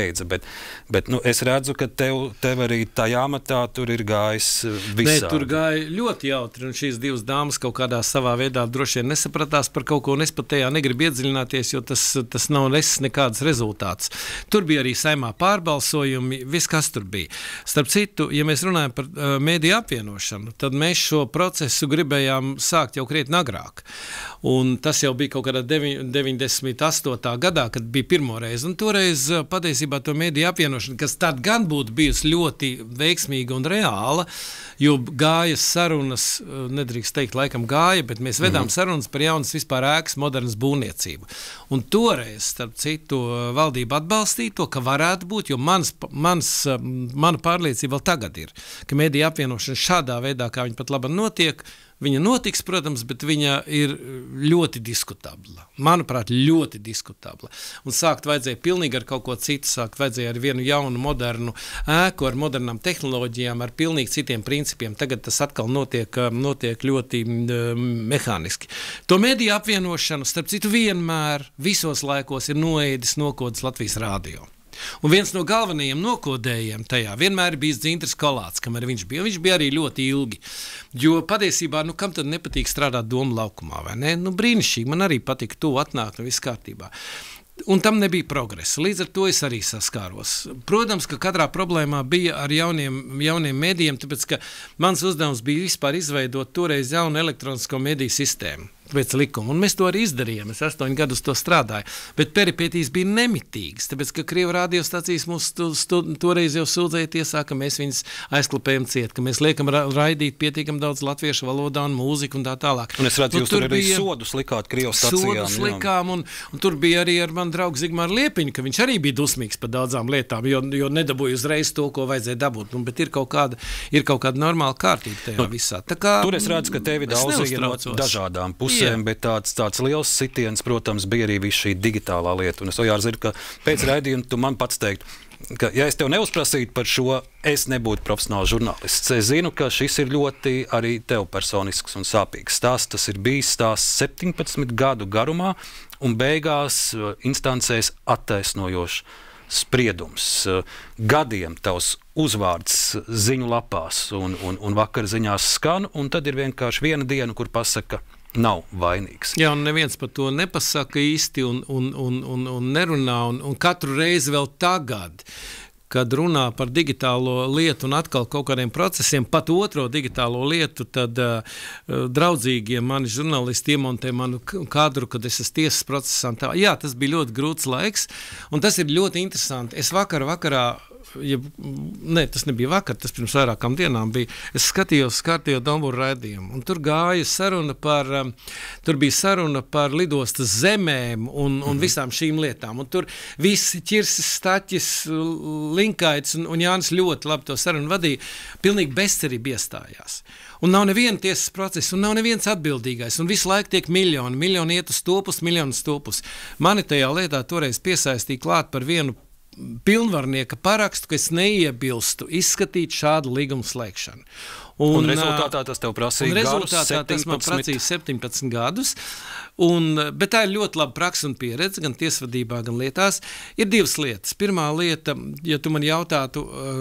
bet nu, es redzu, ka tev, tev arī tajā amatā tur ir gājis visādi. Nē, tur gāja ļoti jautri, un šīs divas dāmas kaut kādā savā veidā droši vien nesapratās par kaut ko, un es pat tajā negribu iedziļināties, jo tas, tas nav nesis nekādas rezultātus. Tur bija arī saimā pārbalsojumi, viss kas tur bija. Starp citu, ja mēs runājam par uh, mēdīju apvienošanu, tad mēs šo procesu gribējām sākt jau krietni agrāk. Un tas jau bija kaut kādā deviņdesmit astotā gadā, kad bija pirmo reizi. Un toreiz patiesībā to mēdīju apvienošanu, kas tad gan būtu bijusi ļoti veiksmīga un reāla, jo gāja sarunas, nedrīkst teikt, laikam gāja, bet mēs vedām mm. sarunas par jaunas vispār ēkas modernas būvniecību. Un toreiz, starp citu, valdība atbalstīja to, ka varētu būt, jo mans, mans, mana pārliecība vēl tagad ir, ka mēdīju apvienošana šādā veidā, kā viņa pat labi notiek, viņa notiks, protams, bet viņa ir ļoti diskutabla. Manuprāt, ļoti diskutabla. Un sākt vajadzēja pilnīgi ar kaut ko citu, sākt vajadzēja ar vienu jaunu, modernu ēku, ar modernām tehnoloģijām, ar pilnīgi citiem principiem. Tagad tas atkal notiek, notiek ļoti uh, mehāniski. To mēdīju apvienošanu, starp citu, vienmēr visos laikos ir noēdis nokodas Latvijas rādio. Un viens no galvenajiem nokodējiem tajā vienmēr ir bijis Dzintris Kolāts, kamēr viņš bija. Viņš bija arī ļoti ilgi, jo patiesībā, nu, kam tad nepatīk strādāt Doma laukumā, vai ne? Nu, brīnišķīgi, man arī patika to atnākt un viss kārtībā. Un tam nebija progresa. Līdz ar to es arī saskāros. Protams, ka katrā problēmā bija ar jauniem, jauniem medijiem, tāpēc, ka mans uzdevums bija vispār izveidot toreiz jaunu elektronisko mediju sistēmu pēc likuma. Un mēs to arī izdarījām. Es astoņi gadus to strādāju. Bet peripētīs bija nemitīgas, tāpēc, ka Krievu radiostacijas mūs stu, stu, toreiz jau sūdzēja tiesā, ka mēs viņus aizklapējam ciet, ka mēs liekam ra raidīt pietiekam daudz latviešu valodā un mūziku un tā tālāk. Un es redzu, nu, jūs tur arī sodus likāt Krievu stacijām. Sodus likām, un, un tur bija arī ar manu draugu Zigmāru Liepiņu, ka viņš arī bija dusmīgs par daudzām lietām, jo, jo nedabūja uzreiz to, ko vajadzēja dabūt. Nu, bet ir kaut kāda, ir kaut kāda normāla kārtība tajā nu, visā. Tā kā, tur es redzu, ka tevi daudzīja no dažādām pusēm. Jā. Bet tāds, tāds liels sitiens, protams, bija arī viss šī digitālā lieta. Un es jau zinu, ka pēc raidījuma tu man pats teiktu, ka, ja es tev neuzprasītu par šo, es nebūtu profesionāls žurnālists. Es zinu, ka šis ir ļoti arī tev personisks un sāpīgs stāsts. Tas ir bijis stāsts septiņpadsmit gadu garumā un beigās instancēs attaisnojošs spriedums. Gadiem tavs uzvārds ziņu lapās un, un, un vakar ziņās skan, un tad ir vienkārši viena diena, kur pasaka, nav vainīgs. Jā, un neviens par to nepasaka īsti un, un, un, un, un nerunā, un, un katru reizi vēl tagad, kad runā par digitālo lietu un atkal kaut kādiem procesiem, pat otro digitālo lietu, tad uh, draudzīgie mani žurnālisti iemontē manu kadru, kad es esmu tiesas procesā. Tā. Jā, tas bija ļoti grūts laiks, un tas ir ļoti interesanti. Es vakar vakarā, ja, ne, tas nebija vakar, tas pirms vairākām dienām bija, es skatījos kārtējo Domburu raidījumu, un tur gāja saruna par, um, tur bija saruna par lidostas zemēm un, un visām šīm lietām, un tur visi Ķirsis, Staķis, Linkaits un, un Jānis ļoti labi to sarunu vadīja, pilnīgi bezcerība iestājās. Un nav neviena tiesas procesa, un nav neviens atbildīgais, un visu laiku tiek miljoni, miljoni iet uz stopus, miljoni uz stopus. Mani tajā lietā toreiz piesaistīja klāt par vienu pilnvarnieka parakstu, ka es neiebilstu izskatīt šādu līgumu slēgšanu. Un, un rezultātā tas tev prasīja garus rezultātā tas man prasīja septiņpadsmit gadus, un, bet tā ir ļoti laba praksa un pieredze, gan tiesvadībā, gan lietās. Ir divas lietas. Pirmā lieta, ja tu man jautātu,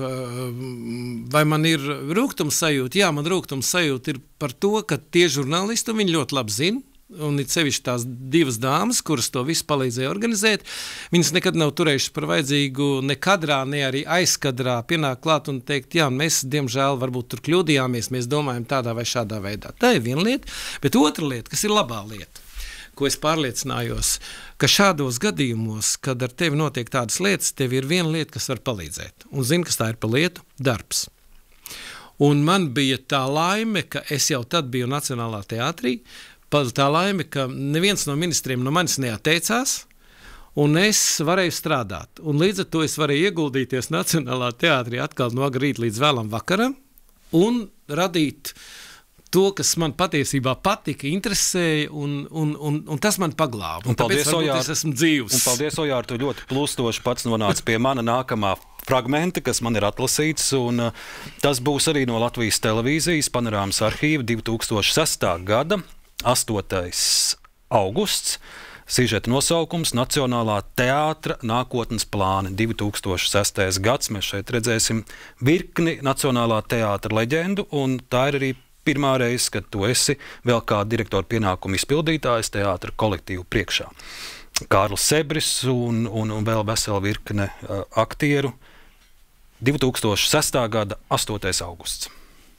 vai man ir rūgtums sajūta, jā, man rūgtums sajūta ir par to, ka tie žurnālisti, viņi ļoti labi zina, un it sevišķi tās divas dāmas, kuras to visu palīdzēja organizēt, viņas nekad nav turējušas par vajadzīgu ne kadrā, ne arī aizkadrā pienāk klāt un teikt, jā, mēs, diemžēl, varbūt tur kļūdījāmies, mēs domājam tādā vai šādā veidā. Tā ir viena lieta, bet otra lieta, kas ir labā lieta, ko es pārliecinājos, ka šādos gadījumos, kad ar tevi notiek tādas lietas, tev ir viena lieta, kas var palīdzēt. Un zini, kas tā ir pa lietu? Darbs. Un man bija tā laime, ka es jau tad biju Nacionālā teātrī, tā laime, ka neviens no ministriem no manis neatteicās, un es varēju strādāt. Un līdz ar to es varēju ieguldīties Nacionālā teātrī atkal no agrā rīta līdz vēlam vakaram un radīt to, kas man patiesībā patika, interesēja, un, un, un, un tas man paglāba. Un, un paldies, tāpēc varbūt es esmu dzīvs. Un paldies, Ojār, tu ļoti plūstoši pats nonāc pie mana nākamā fragmenta, kas man ir atlasīts, un uh, tas būs arī no Latvijas televīzijas panorāmas arhīva divi tūkstoši sestā gada astotais augusts. Sižeta nosaukums – Nacionālā teātra nākotnes plāni divi tūkstoši sestais gads. Mēs šeit redzēsim virkni Nacionālā teātra leģendu, un tā ir arī pirmā reize, kad tu esi vēl kā direktora pienākumu izpildītājs teātra kolektīvu priekšā. Kārlis Sebris un, un, un vēl vesela virkne uh, aktieru. divi tūkstoši sestā gada astotais augusts.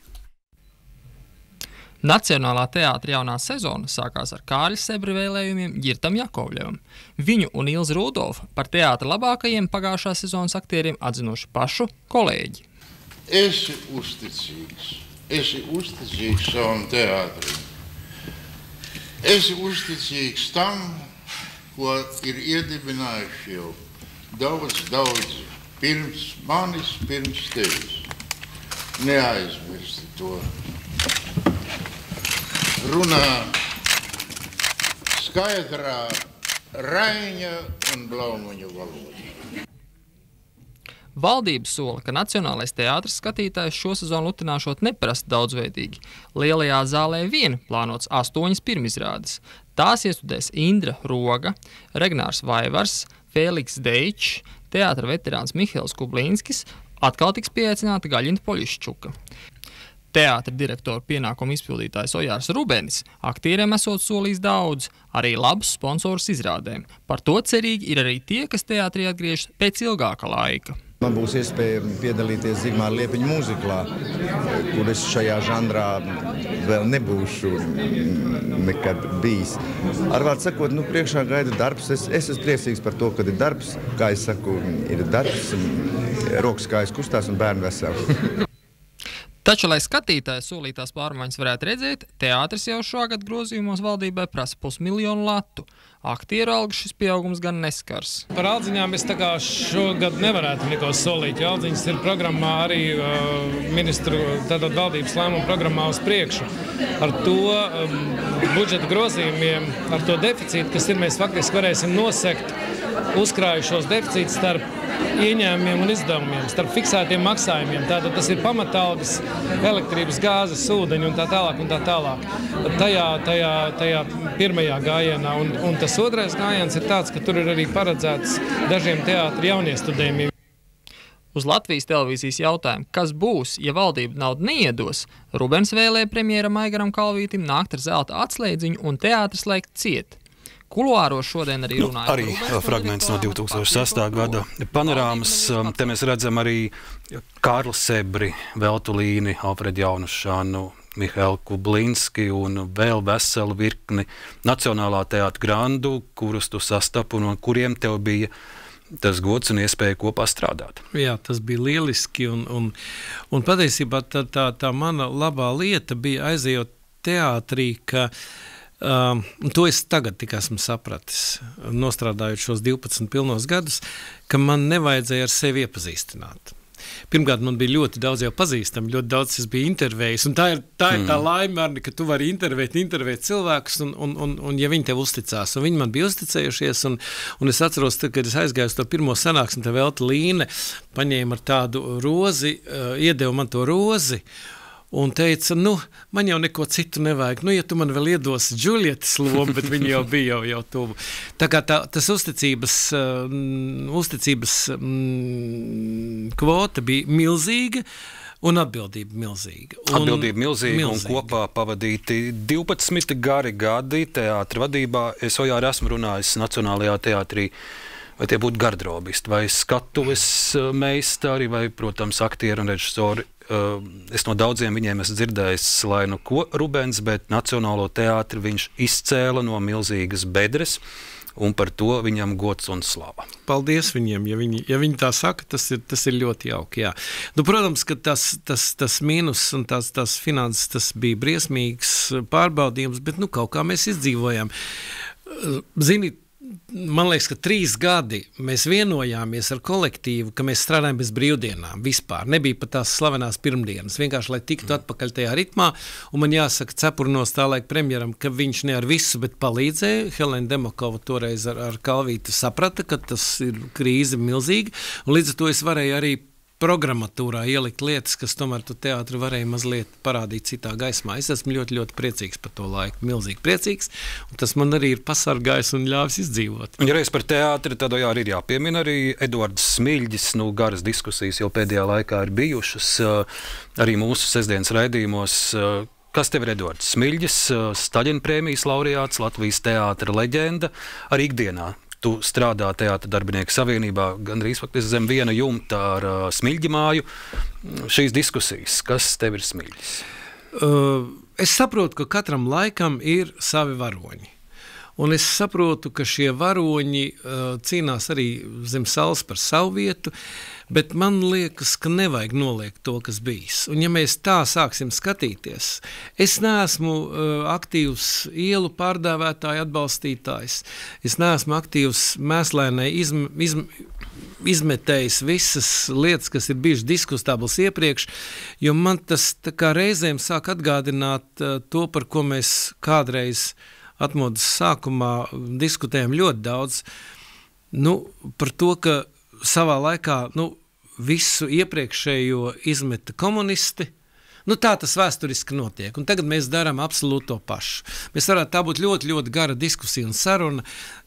Nacionālā teātra jaunā sezona sākās ar Kārļa Sebra vēlējumiem Girtam Jakovļevam. Viņu un Ilzi Rudolfu par teātra labākajiem pagājušā sezonas aktieriem atzinuši pašu kolēģi. Esi uzticīgs. Esi uzticīgs savam teātrim. Esi uzticīgs tam, ko ir iedibinājuši jau daudz, daudz pirms manis, pirms tevis. Neaizmirsti to. Runā skaidrā Raiņa un Blaumaņa valoda. Valdība sola, ka Nacionālais teātris skatītājs šo sezonu lutināšot neparasti daudzveidīgi. Lielajā zālē vien plānots astoņas pirmizrādes. Tās iestudēs Indra Roga, Regnārs Vaivars, Fēliks Deičs, teātra veterāns Mihails Kublīnskis, atkal tiks pieaicināta Gaļina Poļiščuka. Teātra direktora pienākumu izpildītājs Ojārs Rubenis aktieriem esot solījis daudz, arī labus sponsorus izrādēm. Par to cerīgi ir arī tie, kas teātrī atgriežas pēc ilgāka laika. Man būs iespēja piedalīties Zigmāra Liepiņa mūziklā, kur es šajā žanrā vēl nebūšu nekad bijis. Ar vārdu sakot, nu, priekšā gaida darbs. Es, es esmu priecīgs par to, ka ir darbs, kā es saku, ir darbs, rokas kājas kustās un bērni veseli. Taču, lai skatītājs solītās pārmaiņas varētu redzēt, teātris jau šogad grozījumos valdībai prasa pusmiljonu latu. Aktieru algu šis pieaugums gan neskars. Par aldziņām es tā kā šogad nevarētu neko solīt, jo aldziņas ir programmā arī uh, ministru, tātad valdības lēmuma programmā uz priekšu. Ar to um, budžeta grozījumiem, ar to deficītu, kas ir, mēs faktiski varēsim nosekt uzkrājušos deficītus starp ieņēmumiem un izdevumiem, starp fiksētiem maksājumiem. Tātad tas ir pamatalgas, elektrības, gāzes, ūdeņi un tā tālāk un tā tālāk. Tajā, tajā, tajā pirmajā gājienā. Un, un tas otrais gājiens ir tāds, ka tur ir arī paredzēts dažiem teātri jauniestudējumiem. Uz Latvijas televīzijas jautājumu, kas būs, ja valdība naudu neiedos, Rubens vēlēja premjeram Aigaram Kalvītim nākt ar zelta atslēdziņu un teātris slēgt ciet. Kuluāros šodien arī runāja. Nu, arī fragments no divi tūkstoši sestā gada panorāmas. Te mēs redzam arī Kārli Sebri, Veltulīni, Alfredu Jaunušanu, Mihailu Kublīnski un vēl veselu virkni Nacionālā teātra grandu, kurus tu sastapu un no kuriem tev bija tas gods un iespēja kopā strādāt. Jā, tas bija lieliski un, un, un patiesībā tā, tā, tā mana labā lieta bija aizejot teātrī, ka Um, to es tagad tik esmu sapratis, nostrādājot šos divpadsmit pilnos gadus, ka man nevajadzēja ar sevi iepazīstināt. Pirmkārt, man bija ļoti daudz jau pazīstami, ļoti daudz es biju intervējis, un tā ir tā, ir tā laime, Arni, ka tu vari intervēt, intervēt cilvēkus, un, un, un, un ja viņi tev uzticās, un viņi man bija uzticējušies, un, un es atceros, tad, kad es aizgāju uz to pirmo sanāksmi, te Velta Līne paņēma ar tādu rozi, uh, iedeva man to rozi, un teica, nu, man jau neko citu nevajag. Nu, ja tu man vēl iedosi Džulietas lomu, bet viņa jau bija jau, jau tuvu. Tā kā tā, tas uzticības, uh, uzticības um, kvota bija milzīga un atbildība milzīga. Un, atbildība milzīga, milzīga un kopā pavadīti divpadsmit gari gadi teātra vadībā. Es Ojāri esmu runājis Nacionālajā teātrī, vai tie būtu garderobisti, vai skatuves meistari, vai, protams, aktieri un režisori. Es no daudziem viņiem esmu dzirdējis, lai nu ko Rubens, bet Nacionālo teātri viņš izcēla no milzīgas bedres, un par to viņam gods un slava. Paldies viņiem, ja viņi, ja viņi tā saka, tas ir, tas ir ļoti jauki, jā. Nu, protams, ka tas, tas, tas mīnus un tās, tās finanses, tas bija briesmīgs pārbaudījums, bet nu kaut kā mēs izdzīvojām. Zini, man liekas, ka trīs gadi mēs vienojāmies ar kolektīvu, ka mēs strādājam bez brīvdienām vispār. Nebija pat tās slavenās pirmdienas. Vienkārši, lai tiktu atpakaļ tajā ritmā. Un man jāsaka cepurnos tā laika premjeram, ka viņš ne ar visu, bet palīdzēja. Helēna Demakova toreiz ar, ar Kalvīti saprata, ka tas ir krīze milzīga. Un līdz ar to es varēju arī programmatūrā ielikt lietas, kas tomēr tu teātri varēja mazliet parādīt citā gaismā. Es esmu ļoti, ļoti priecīgs par to laiku, milzīgi priecīgs, un tas man arī ir pasargājis un ļāvis izdzīvot. Un, ja reiz par teātri, tad jā, arī ir jāpiemina arī Eduards Smiļģis, nu, garas diskusijas jau pēdējā laikā ir bijušas, arī mūsu sestdienas raidījumos. Kas tev ir Eduards Smiļģis, Staļina prēmijas laureāts, Latvijas teātra leģenda, arī ikdienā? Tu strādā Teātra darbinieku savienībā gandrīz faktiski zem viena jumta ar uh, Smiļģi māju. Šīs diskusijas, kas tev ir Smiļģis? Uh, es saprotu, ka katram laikam ir savi varoņi. Un es saprotu, ka šie varoņi uh, cīnās arī zem saules par savu vietu, bet man liekas, ka nevajag noliegt to, kas bijis. Un ja mēs tā sāksim skatīties, es neesmu uh, aktīvs ielu pārdēvētāju atbalstītājs, es neesmu aktīvs mēslēnai izm, izm, izmetējis visas lietas, kas ir bijušas diskustābles iepriekš, jo man tas tā kā reizēm sāk atgādināt uh, to, par ko mēs kādreiz atmodas sākumā diskutējam ļoti daudz, nu, par to, ka savā laikā nu, visu iepriekšējo izmeta komunisti. Nu, tā tas vēsturiski notiek, un tagad mēs darām absolūti to pašu. Mēs varētu tā būt ļoti, ļoti gara diskusija un saruna.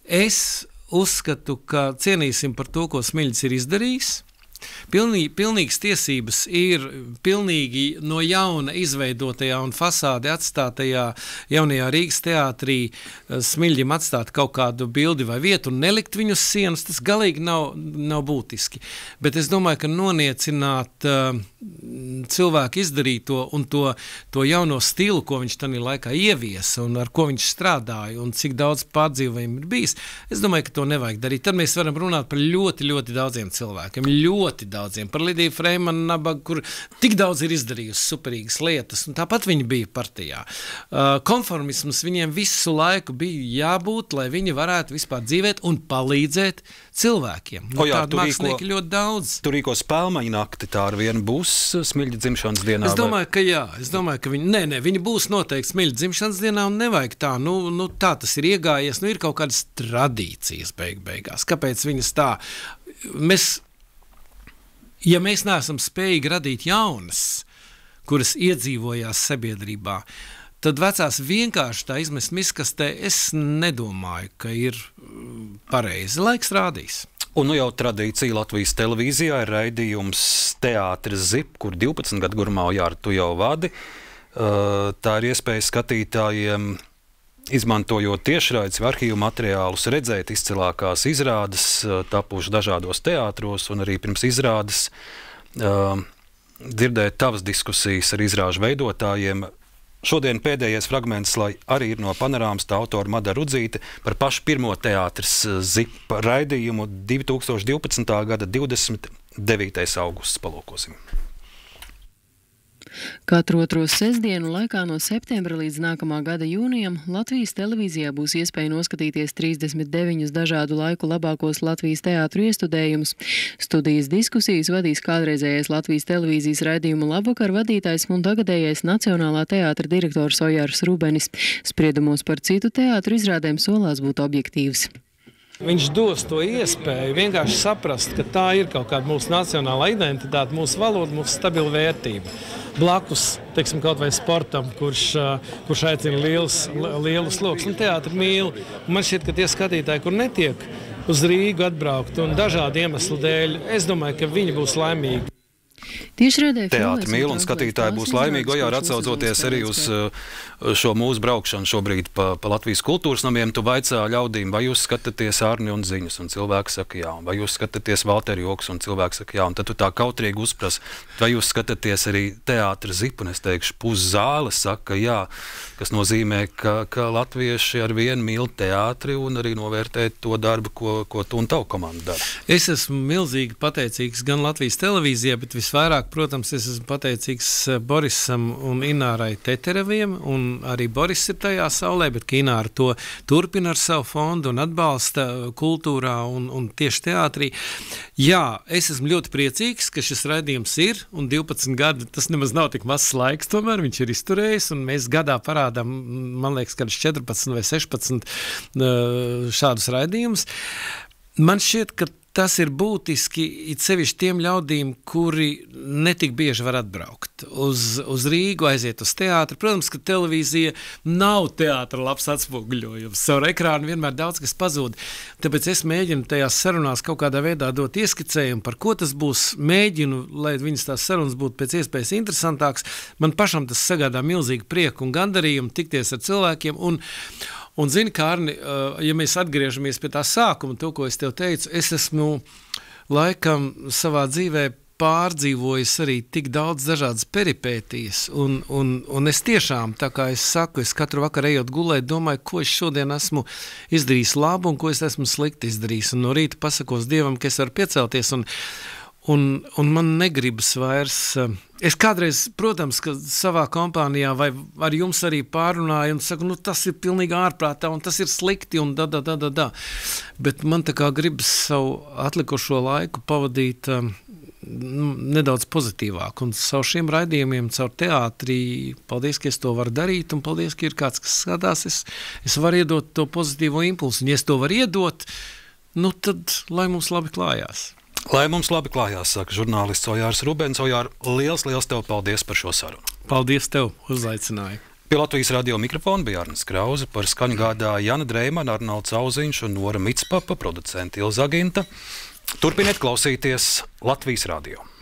Es uzskatu, ka cienīsim par to, ko Smiļģis ir izdarījis. Pilnīgi, pilnīgas tiesības ir pilnīgi no jauna izveidotajā un fasādi atstātajā jaunajā Rīgas teātrī Smiļģim atstāt kaut kādu bildi vai vietu un nelikt viņu uz sienas, tas galīgi nav, nav būtiski. Bet es domāju, ka noniecināt uh, cilvēku izdarīto un to, to jauno stilu, ko viņš tajā laikā ieviesa un ar ko viņš strādāja un cik daudz pārdzīvojumu ir bijis, es domāju, ka to nevajag darīt. Tad mēs varam runāt par ļoti, ļoti daudziem cilvēkiem, ļoti ļoti daudziem, par Lidiju Freimanu Nabagu, kur tik daudz ir izdarījusi superīgas lietas, un tāpat viņi bija partijā. Uh, konformisms viņiem visu laiku bija jābūt, lai viņi varētu vispār dzīvēt un palīdzēt cilvēkiem. Nu, o jā, tādu mākslinieki rīko, ļoti daudz. Tu rīko spēlmaņu nakti, tā ar vienu būs Smiļģa dzimšanas dienā? Es domāju, vai? ka jā, es domāju, ka viņi, nē, nē, viņi būs noteikti Smiļģa dzimšanas dienā un nevajag tā, nu, nu tā tas ir iegājies, nu ir kaut kādas tradīcijas beig beigās. Kāpēc viņas tā? Mēs Ja mēs neesam spējīgi radīt jaunas, kuras iedzīvojās sabiedrībā, tad vecās vienkārši tā izmest miskastē, es nedomāju, ka ir pareizi. Laiks rādīs. Un nu jau tradīcija Latvijas televīzijā ir raidījums Teātris Zip, kur divpadsmit gadu garumā, Jāra, tu jau vadi. Tā ir iespēja skatītājiem, izmantojot tiešraides vai arhīvu materiālus, redzēt izcilākās izrādes, tapušas dažādos teātros, un arī pirms izrādes uh, dzirdēt tavas diskusijas ar izrāžu veidotājiem. Šodien pēdējais fragments, lai arī ir no Panorāmas, tā autora Mada Rudzīte par pašu pirmo Teātris Zip raidījumu divi tūkstoši divpadsmitā gada divdesmit devītais augusts. Palūkosim. Katru otro sestdienu laikā no septembra līdz nākamā gada jūnijam Latvijas televīzijā būs iespēja noskatīties trīsdesmit deviņus dažādu laiku labākos Latvijas teātru iestudējumus. Studijas diskusijas vadīs kādreizējais Latvijas televīzijas raidījuma Labvakar vadītājs un tagadējais Nacionālā teātra direktors Ojārs Rubenis. Spriedumos par citu teātru izrādēm solās būt objektīvs. Viņš dos to iespēju vienkārši saprast, ka tā ir kaut kāda mūsu nacionāla identitāte, mūsu valoda, mūsu stabila vērtība. Blakus, teiksim, kaut vai sportam, kurš, kurš aicina lielus, lielus lokus, un teātri mīl. Un man šķiet, ka tie skatītāji, kur netiek uz Rīgu atbraukt un dažādu iemeslu dēļ, es domāju, ka viņi būs laimīgi. Teātri mīl un skatītāji būs laimīgi, Ojār, atsaucoties arī uz šo mūsu braukšanu šobrīd pa, pa Latvijas kultūras namiem. Tu vaicā ļaudīm, vai jūs skatāties Ārni un ziņas, un cilvēki saka jā, vai jūs skatāties Valteri Joks, un cilvēki saka jā, un tad tu tā kautrīgi uzprasa, vai jūs skatāties arī Teātri Zip, un es teikšu, pus zāle saka jā, kas nozīmē, ka, ka latvieši ar vienu mīl teātri un arī novērtē to darbu, ko, ko tu un tavu komandu dara. Es esmu milzīgi pateicīgs gan Latvijas televīzijā, bet visvairāk, protams, es esmu pateicīgs Borisam un Inārai Tetereviem, un arī Boris ir tajā saulē, bet Ināra to turpina ar savu fondu un atbalsta kultūrā un, un tieši teātrī. Jā, es esmu ļoti priecīgs, ka šis raidījums ir, un divpadsmit gadi, tas nemaz nav tik mazs laiks, tomēr viņš ir izturējis, un mēs gadā parādām, man liekas, kādus četrpadsmit vai sešpadsmit šādus raidījumus. Man šķiet, ka tas ir būtiski it sevišķi tiem ļaudīm, kuri netik bieži var atbraukt uz, uz Rīgu, aiziet uz teātru. Protams, ka televīzija nav teātra labs atspoguļojums. Savu ekrānu vienmēr daudz kas pazūd. Tāpēc es mēģinu tajās sarunās kaut kādā veidā dot ieskicējumu, par ko tas būs. Mēģinu, lai viņas tās sarunas būtu pēc iespējas interesantāks. Man pašam tas sagādā milzīgu prieku un gandarījumu tikties ar cilvēkiem. Un, Un zini, Kārni, ja mēs atgriežamies pie tā sākuma, to, ko es tev teicu, es esmu laikam savā dzīvē pārdzīvojis arī tik daudz dažādas peripētijas, un, un, un es tiešām, tā kā es saku, es katru vakaru ejot gulēt, domāju, ko es šodien esmu izdarījis labu un ko es esmu slikti izdarījis, un no rīta pasakos Dievam, ka es varu piecelties, un Un, un man negribas vairs. Es kādreiz, protams, ka savā kompānijā vai ar jums arī pārunāju un saku, nu tas ir pilnīgi ārprātā un tas ir slikti un da, da, da, da, da. Bet man tā kā gribas savu atlikušo laiku pavadīt um, nedaudz pozitīvāk. Un savu šiem raidījumiem, caur teātrī, paldies, ka es to varu darīt un paldies, ka ir kāds, kas skatās. Es, es varu iedot to pozitīvo impulsu. Un ja es to varu iedot, nu tad lai mums labi klājās. Lai mums labi klājās, saka žurnālists Ojārs Rubens. Ojār, liels, liels tev paldies par šo sarunu. Paldies tev, uzaicināju. Pie Latvijas radio mikrofona bija Arnis Krauze, par skaņu gādāja Jana Dreimana, Arnolds Auziņš un Nora Mitspapa, producenti Ilza Aginta. Turpiniet klausīties Latvijas radio.